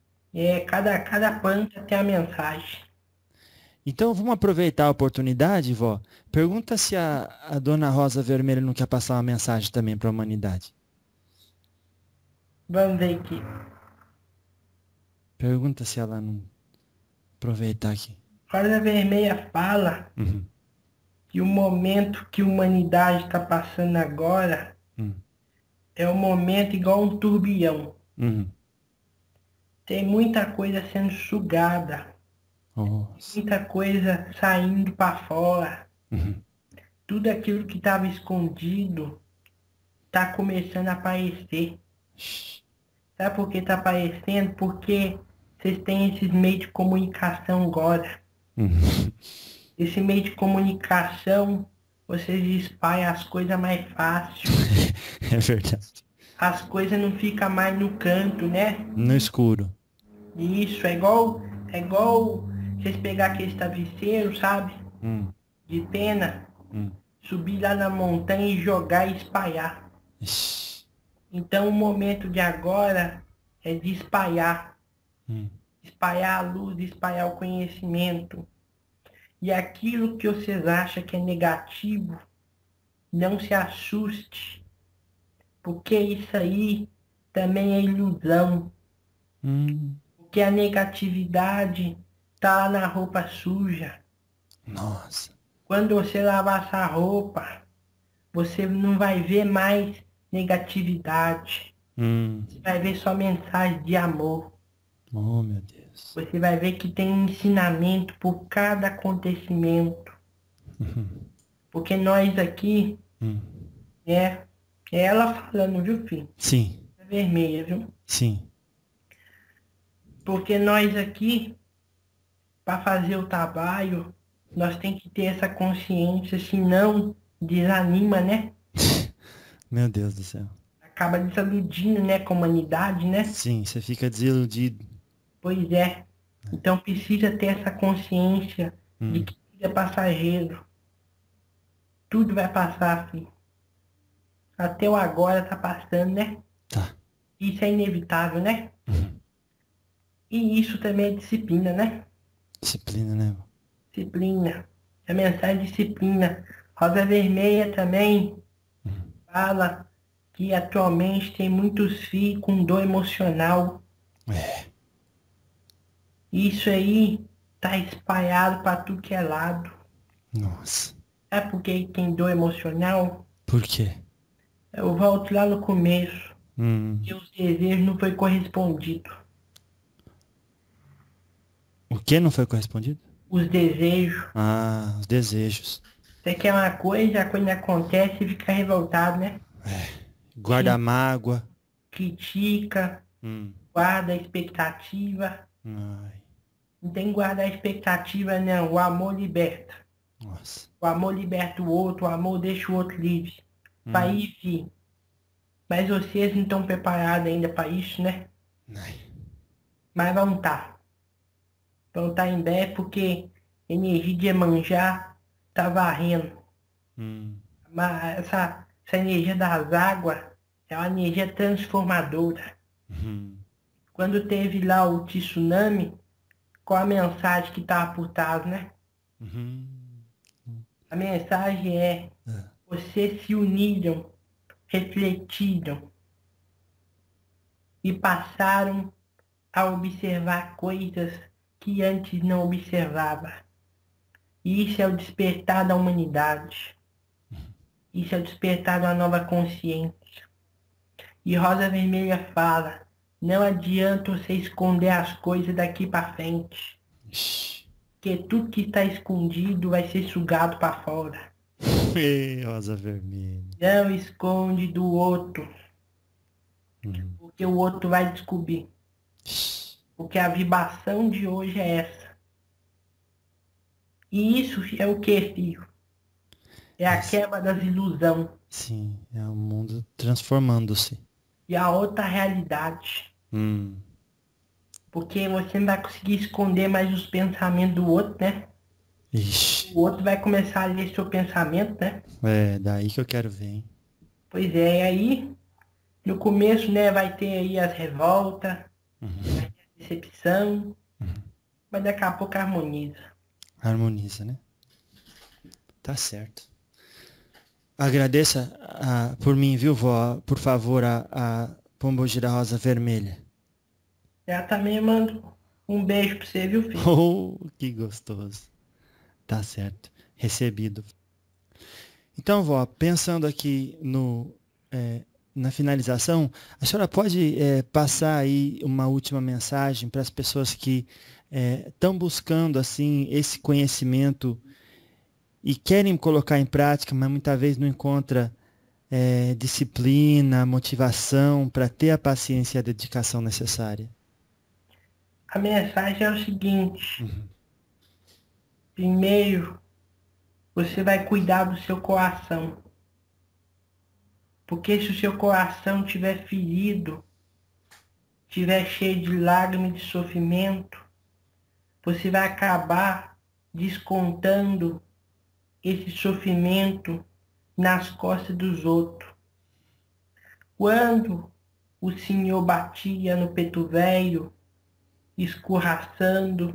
B: Cada planta tem a mensagem.
A: Então vamos aproveitar a oportunidade, vó. Pergunta se a dona Rosa Vermelha não quer passar uma mensagem também para a humanidade.
B: Vamos ver aqui.
A: Pergunta se ela não aproveitar aqui.
B: Rosa Vermelha fala que o momento que a humanidade está passando agora é um momento igual um turbilhão. Tem muita coisa sendo sugada.
A: Nossa.
B: Muita coisa saindo para fora. Tudo aquilo que estava escondido está começando a aparecer. Sabe por que está aparecendo? Porque vocês têm esses meios de comunicação agora. Esse meio de comunicação, vocês espalham as coisas mais fácil.
A: É verdade.
B: As coisas não ficam mais no canto, né?
A: No escuro.
B: Isso, é igual vocês pegar aquele travesseiro, sabe? De pena, subir lá na montanha e jogar e espalhar. Então o momento de agora é de espalhar. Espalhar a luz, espalhar o conhecimento. E aquilo que vocês acham que é negativo, não se assuste. Porque isso aí também é ilusão. Porque a negatividade tá lá na roupa suja.
A: Nossa.
B: Quando você lavar essa roupa, você não vai ver mais negatividade. Você vai ver só mensagem de amor.
A: Oh, meu Deus.
B: Você vai ver que tem ensinamento por cada acontecimento. Porque nós aqui, é ela falando, viu, filho?
A: Sim.
B: É vermelha, viu?
A: Sim.
B: Porque nós aqui, para fazer o trabalho, nós tem que ter essa consciência, senão desanima, né?
A: Meu Deus do céu.
B: acaba desiludindo, né, com a humanidade, né?
A: Sim, você fica desiludido.
B: Pois é. Então precisa ter essa consciência de que tudo é passageiro. Tudo vai passar, filho. Até o agora tá passando, né?
A: Tá.
B: Isso é inevitável, né?
A: Uhum.
B: E isso também é disciplina, né?
A: Disciplina, né?
B: Disciplina. A mensagem de disciplina. Rosa Vermelha também fala que atualmente tem muitos filhos com dor emocional.
A: É.
B: Isso aí tá espalhado para tudo que é lado.
A: Nossa.
B: É porque tem dor emocional?
A: Por quê?
B: Eu volto lá no começo.
A: Hum.
B: Que os desejos não foi correspondido.
A: O que não foi correspondido?
B: Os desejos.
A: Ah, os desejos.
B: Você quer uma coisa, a coisa acontece e fica revoltado, né?
A: Guarda mágoa.
B: Critica, guarda a expectativa.
A: Ai.
B: Não tem que guardar a expectativa, não. O amor liberta.
A: Nossa.
B: O amor liberta o outro, o amor deixa o outro livre. Para ir, sim. Mas vocês não estão preparados ainda para isso, né?
A: Ai.
B: Mas vão estar. Vão estar em breve porque energia de Iemanjá tá varrendo. Mas essa energia das águas é uma energia transformadora. Quando teve lá o tsunami, qual a mensagem que estava por trás, né? A mensagem é: vocês se uniram, refletiram e passaram a observar coisas que antes não observava. E isso é o despertar da humanidade. Isso é o despertar de uma nova consciência. E Rosa Vermelha fala: não adianta você esconder as coisas daqui para frente. Porque tudo que está escondido vai ser sugado para fora.
A: Ei, Rosa Vermelha.
B: Não esconde do outro. Porque o outro vai descobrir. Porque a vibração de hoje é essa. E isso é o que, filho? É a quebra das ilusões.
A: Sim, é o mundo transformando-se.
B: E a outra realidade. Porque você não vai conseguir esconder mais os pensamentos do outro, né?
A: Ixi.
B: O outro vai começar a ler seu pensamento, né?
A: É, daí que eu quero ver, hein?
B: Pois é, e aí, no começo, né, vai ter aí as revoltas, vai ter a decepção, mas daqui a pouco harmoniza.
A: Harmoniza, né? Tá certo. Agradeça por mim, viu, vó? Por favor, a Pombogira Rosa Vermelha.
B: Ela também manda um beijo pra você, viu, filho?
A: Oh, que gostoso. Tá certo. Recebido. Então, vó, pensando aqui na finalização, a senhora pode passar aí uma última mensagem para as pessoas que estão buscando assim esse conhecimento e querem colocar em prática, mas muitas vezes não encontra disciplina, motivação para ter a paciência e a dedicação necessária?
B: A mensagem é o seguinte. Primeiro, você vai cuidar do seu coração. Porque se o seu coração estiver ferido, estiver cheio de lágrimas e de sofrimento, você vai acabar descontando esse sofrimento nas costas dos outros. Quando o Senhor batia no peito velho, escorraçando,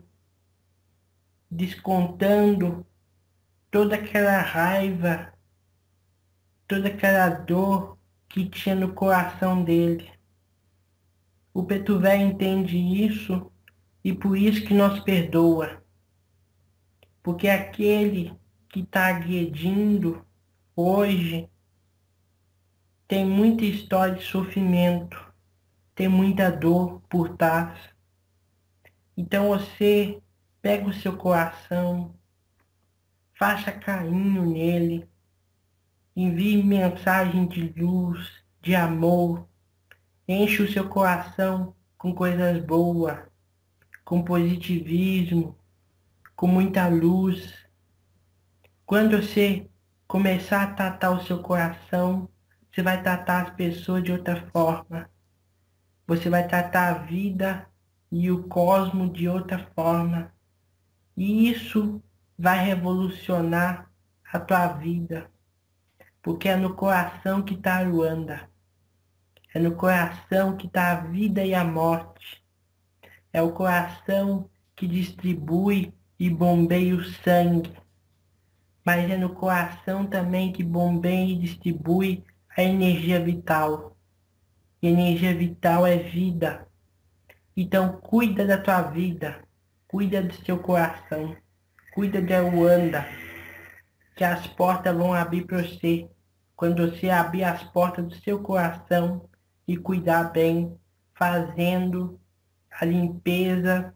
B: descontando toda aquela raiva, toda aquela dor que tinha no coração dele. O preto velho entende isso e por isso que nos perdoa. Porque aquele que está agredindo hoje tem muita história de sofrimento, tem muita dor por trás. Então você pega o seu coração, faça carinho nele, envie mensagem de luz, de amor, enche o seu coração com coisas boas, com positivismo, com muita luz. Quando você começar a tratar o seu coração, você vai tratar as pessoas de outra forma. Você vai tratar a vida e o cosmos de outra forma. E isso vai revolucionar a tua vida. Porque é no coração que está a Ruanda. É no coração que está a vida e a morte. É o coração que distribui e bombeia o sangue. Mas é no coração também que bombeia e distribui a energia vital. E energia vital é vida. Então cuida da tua vida. Cuida do seu coração. Cuida de Ruanda. Que as portas vão abrir para você. Quando você abrir as portas do seu coração e cuidar bem, fazendo a limpeza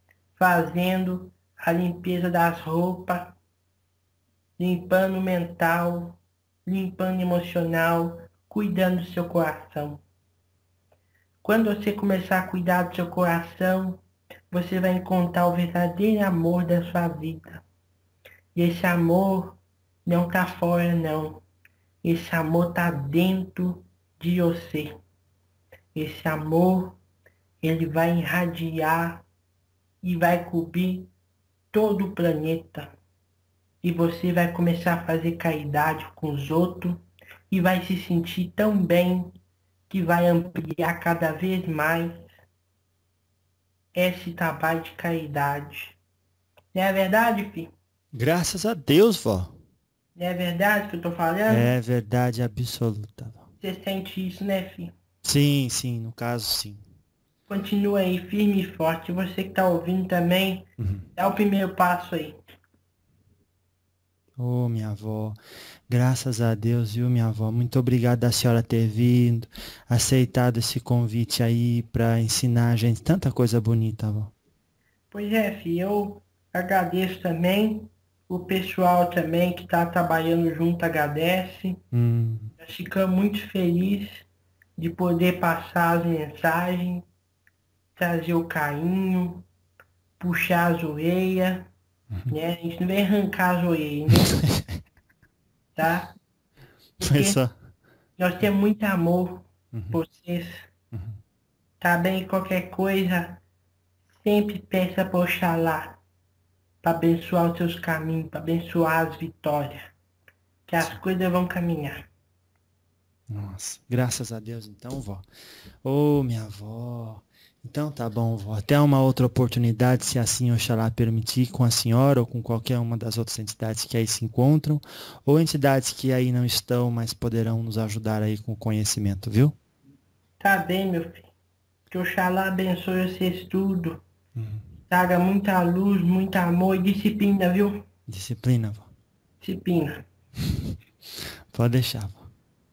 B: das roupas, limpando o mental, limpando o emocional, cuidando do seu coração. Quando você começar a cuidar do seu coração, você vai encontrar o verdadeiro amor da sua vida. E esse amor não está fora, não. Esse amor está dentro de você. Esse amor, ele vai irradiar e vai cobrir todo o planeta. E você vai começar a fazer caridade com os outros e vai se sentir tão bem que vai ampliar cada vez mais esse trabalho de caridade. Não é verdade, filho?
A: Graças a Deus, vó.
B: Não é verdade que eu tô falando?
A: É verdade absoluta, vó.
B: Você sente isso, né, filho?
A: Sim, no caso, sim.
B: Continua aí, firme e forte. Você que tá ouvindo também, dá o primeiro passo aí.
A: Ô, minha avó, graças a Deus, viu, minha avó? Muito obrigado da senhora ter vindo, aceitado esse convite aí para ensinar a gente tanta coisa bonita, avó.
B: Pois é, filho, eu agradeço também. O pessoal também que está trabalhando junto agradece. Nós ficamos muito felizes de poder passar as mensagens, trazer o carinho, puxar as orelhas, né? A gente não vem arrancar as orelhas, né? Tá?
A: Foi só.
B: Nós temos muito amor por vocês. Tá bem? Qualquer coisa, sempre peça para Oxalá, para abençoar os seus caminhos, para abençoar as vitórias, que as coisas vão caminhar.
A: Nossa, graças a Deus então, vó. Ô, minha avó. Então tá bom, vó. Até uma outra oportunidade, se assim Oxalá permitir, com a senhora ou com qualquer uma das outras entidades que aí se encontram, ou entidades que aí não estão, mas poderão nos ajudar aí com o conhecimento, viu?
B: Tá bem, meu filho. Que Oxalá abençoe vocês tudo. Traga muita luz, muito amor e disciplina, viu?
A: Disciplina, vó.
B: Disciplina.
A: Pode deixar, vó.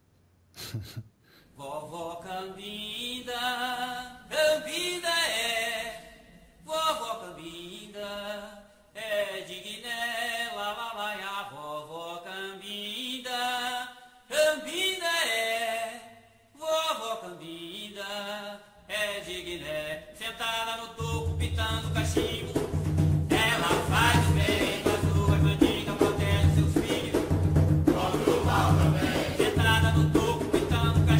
C: Vovó Cambinda, Cambinda vovó Cambinda, de Guiné, lá lá lá, a vovó Cambinda, Cambinda vovó Cambinda, de Guiné, sentada no toco, pitando cachimbo, ela faz o bem, com as duas mandingas, protege seus filhos, contra o mal também, sentada no toco, pitando cachimbo.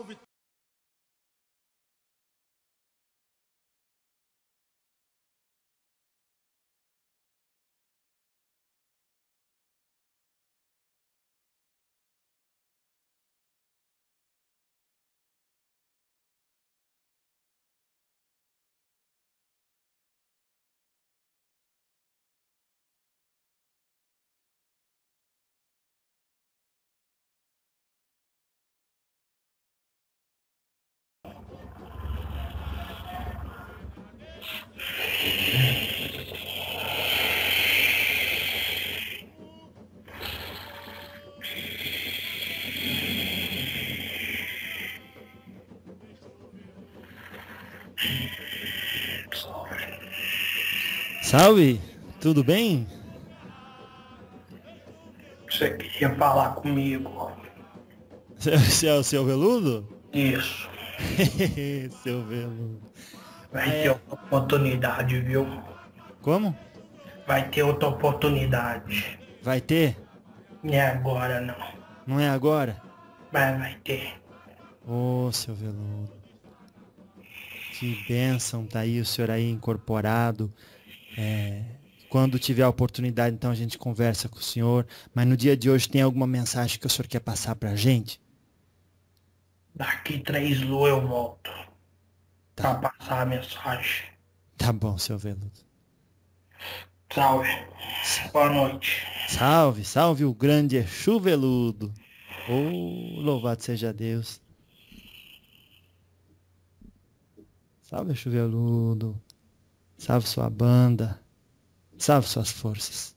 D: salve.
A: Salve, tudo bem?
B: Você queria falar comigo?
A: Esse é o seu veludo?
B: Isso.
A: Seu veludo.
B: Vai ter outra oportunidade, viu?
A: Como?
B: Vai ter outra oportunidade.
A: Vai ter?
B: Não é agora, não.
A: Não é agora?
B: Mas vai ter.
A: Ô, seu veludo. Que bênção tá aí o senhor aí incorporado. Quando tiver a oportunidade, então a gente conversa com o senhor. Mas no dia de hoje tem alguma mensagem que o senhor quer passar pra gente?
B: Daqui 3 luas eu volto.
A: Tá.
B: Pra passar a mensagem.
A: Tá bom, seu veludo.
B: Salve. Boa noite.
A: Salve, salve o grande Exu veludo. Oh, louvado seja Deus. Salve Exu veludo. Salve sua banda. Salve suas forças.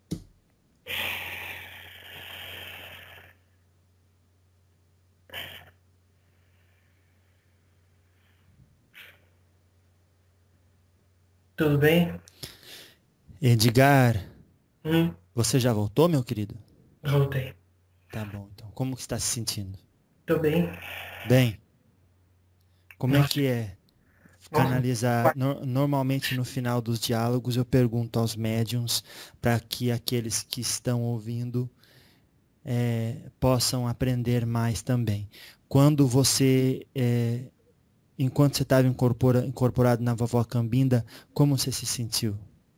B: Tudo bem?
A: Edgar,
B: Hum,
A: você já voltou, meu querido?
B: voltei.
A: Tá bom, então. Como que está se sentindo?
B: Tô bem.
A: Bem, como é
B: Nossa.
A: que é
B: Nossa.
A: canalizar? Normalmente no final dos diálogos eu pergunto aos médiums para que aqueles que estão ouvindo possam aprender mais também. Quando você, enquanto você estava incorporado na vovó Cambinda, como você se sentiu?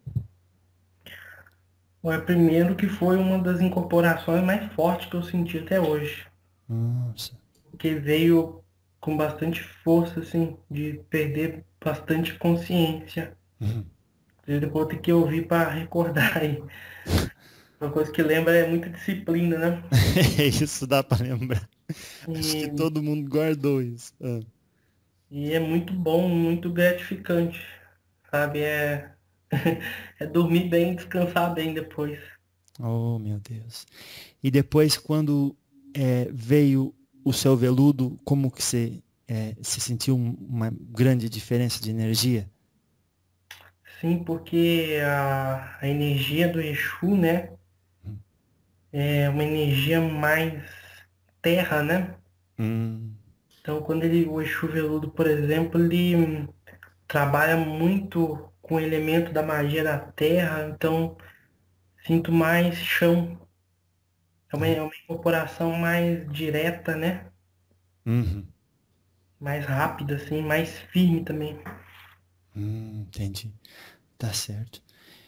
B: Primeiro que foi uma das incorporações mais fortes que eu senti até hoje.
A: Nossa.
B: Porque veio com bastante força, assim, de perder bastante consciência.
A: Uhum.
B: Eu depois ter que ouvir para recordar aí. Uma coisa que lembra é muita disciplina, né?
A: Isso dá para lembrar. Acho que
B: E,
A: todo mundo guardou isso.
B: e é muito bom, muito gratificante, sabe? É dormir bem, descansar bem depois.
A: Oh, meu Deus. E depois, quando veio o seu veludo, como que você se sentiu uma grande diferença de energia?
B: Sim, porque a energia do Exu, né? É uma energia mais terra, né?
A: Hum,
B: Então, quando o Exu Veludo, por exemplo, ele trabalha muito com o elemento da magia da terra, então sinto mais chão. É uma incorporação mais direta, né?
A: uhum,
B: Mais rápida, assim, mais firme também.
A: entendi. Tá certo.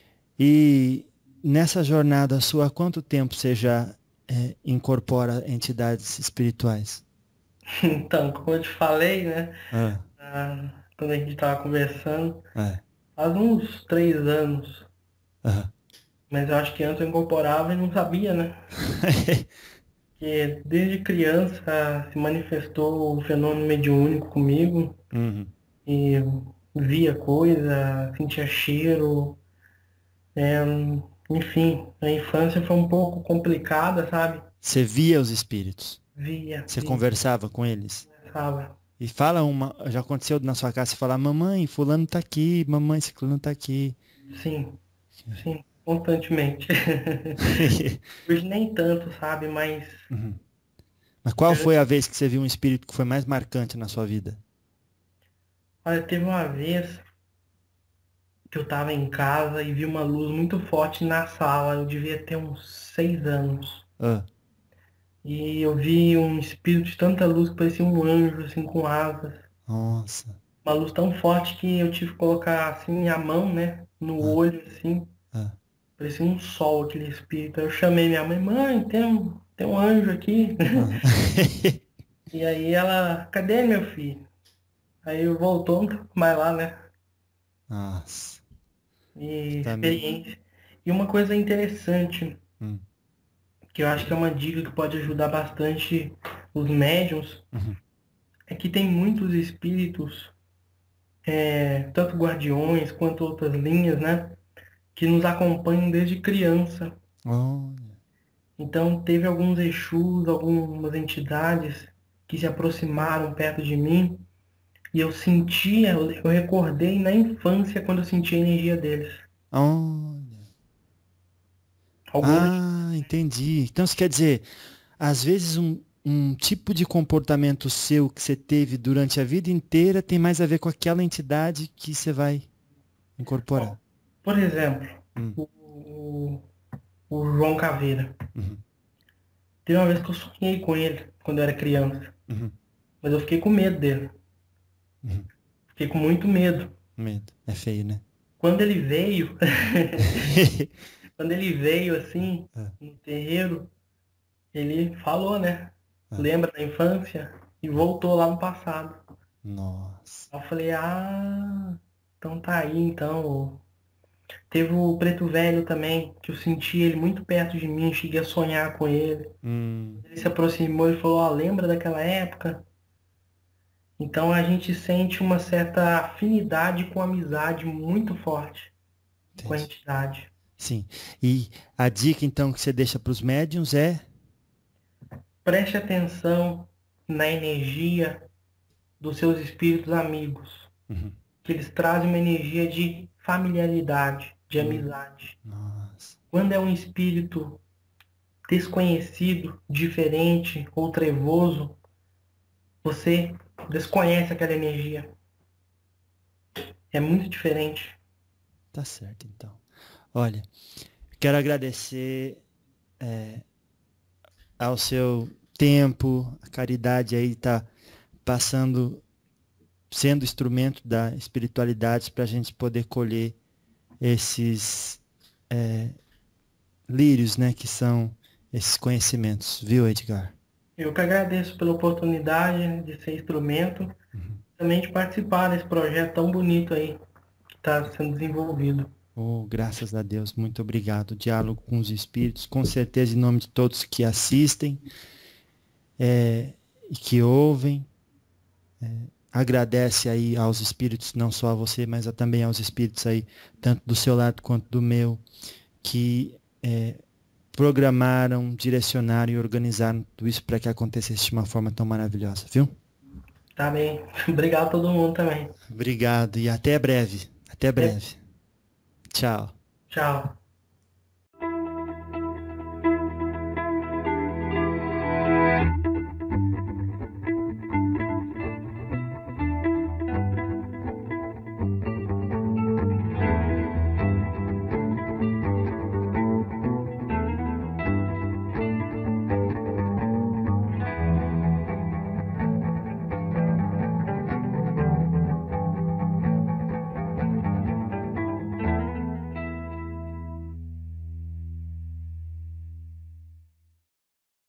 A: E nessa jornada sua, há quanto tempo você já incorpora entidades espirituais?
B: Então, como eu te falei, né?
A: Ah,
B: Quando a gente estava conversando,
A: é.
B: faz uns 3 anos.
A: Aham.
B: Mas eu acho que antes eu incorporava e não sabia, né? Porque desde criança se manifestou o fenômeno mediúnico comigo
A: Uhum.
B: e via coisa, sentia cheiro, é, enfim, a infância foi um pouco complicada, sabe?
A: Você via os espíritos?
B: Via,
A: Você conversava com eles?
B: sabe?
A: E fala já aconteceu na sua casa, você falar, mamãe, fulano tá aqui, mamãe, ciclano tá aqui.
B: Sim, sim, constantemente. Hoje nem tanto, sabe? Mas
A: Uhum. Mas qual foi a vez que você viu um espírito que foi mais marcante na sua vida?
B: olha, teve uma vez que eu tava em casa e vi uma luz muito forte na sala. Eu devia ter uns 6 anos.
A: Ah,
B: E eu vi um espírito de tanta luz que parecia um anjo, assim, com asas.
A: Nossa.
B: Uma luz tão forte que eu tive que colocar, assim, a mão, né, no
A: Ah,
B: olho, assim.
A: ah,
B: Parecia um sol aquele espírito. Aí eu chamei minha mãe, mãe, tem um anjo aqui.
A: ah.
B: E aí ela, cadê meu filho? Aí eu voltou, não tava mais lá, né?
A: Nossa.
B: E
A: Também.
B: experiência. E uma coisa interessante,
A: Hum,
B: que eu acho que é uma dica que pode ajudar bastante os médiums,
A: uhum.
B: é que tem muitos espíritos, tanto guardiões quanto outras linhas, né? Que nos acompanham desde criança.
A: Olha.
B: Então, teve alguns Exus, algumas entidades que se aproximaram perto de mim e eu sentia, eu recordei na infância quando eu senti a energia deles.
A: Olha.
B: Alguns,
A: Ah, entendi. Então, isso quer dizer, às vezes um tipo de comportamento seu que você teve durante a vida inteira tem mais a ver com aquela entidade que você vai incorporar.
B: por exemplo,
A: Hum,
B: o, o João Caveira.
A: uhum,
B: Teve uma vez que eu sonhei com ele quando eu era criança,
A: uhum,
B: mas eu fiquei com medo dele.
A: uhum.
B: Fiquei com muito medo.
A: Medo. É feio, né?
B: Quando ele veio, quando ele veio assim,
A: Ah,
B: no terreiro, ele falou, né?
A: ah,
B: Lembra da infância? E voltou lá no passado.
A: nossa.
B: Aí eu falei, ah, então tá aí, então. Teve o Preto Velho também, que eu senti ele muito perto de mim, cheguei a sonhar com ele.
A: Hum,
B: Ele se aproximou e falou, ó, lembra daquela época? Então a gente sente uma certa afinidade com amizade muito forte com a
A: entendi.
B: entidade.
A: Sim. E a dica, então, que você deixa para os médiums é.
B: Preste atenção na energia dos seus espíritos amigos,
A: Uhum.
B: que eles trazem uma energia de familiaridade, de amizade.
A: Nossa.
B: Quando é um espírito desconhecido, diferente ou trevoso, você desconhece aquela energia. É muito diferente.
A: Tá certo, então. Olha, quero agradecer ao seu tempo, a caridade aí tá passando, sendo instrumento da espiritualidade para a gente poder colher esses lírios, né, que são esses conhecimentos, viu, Edgar?
B: Eu que agradeço pela oportunidade de ser instrumento, também de participar desse projeto tão bonito aí que está sendo desenvolvido.
A: Oh, graças a Deus, muito obrigado. Diálogo com os espíritos, com certeza em nome de todos que assistem e que ouvem. Agradece aí aos espíritos, não só a você, mas também aos espíritos aí, tanto do seu lado quanto do meu, que programaram, direcionaram e organizaram tudo isso para que acontecesse de uma forma tão maravilhosa, viu?
B: Tá bem. Obrigado a todo mundo também.
A: Obrigado e até breve. Até
B: Até-
A: breve. Tchau.
B: Tchau.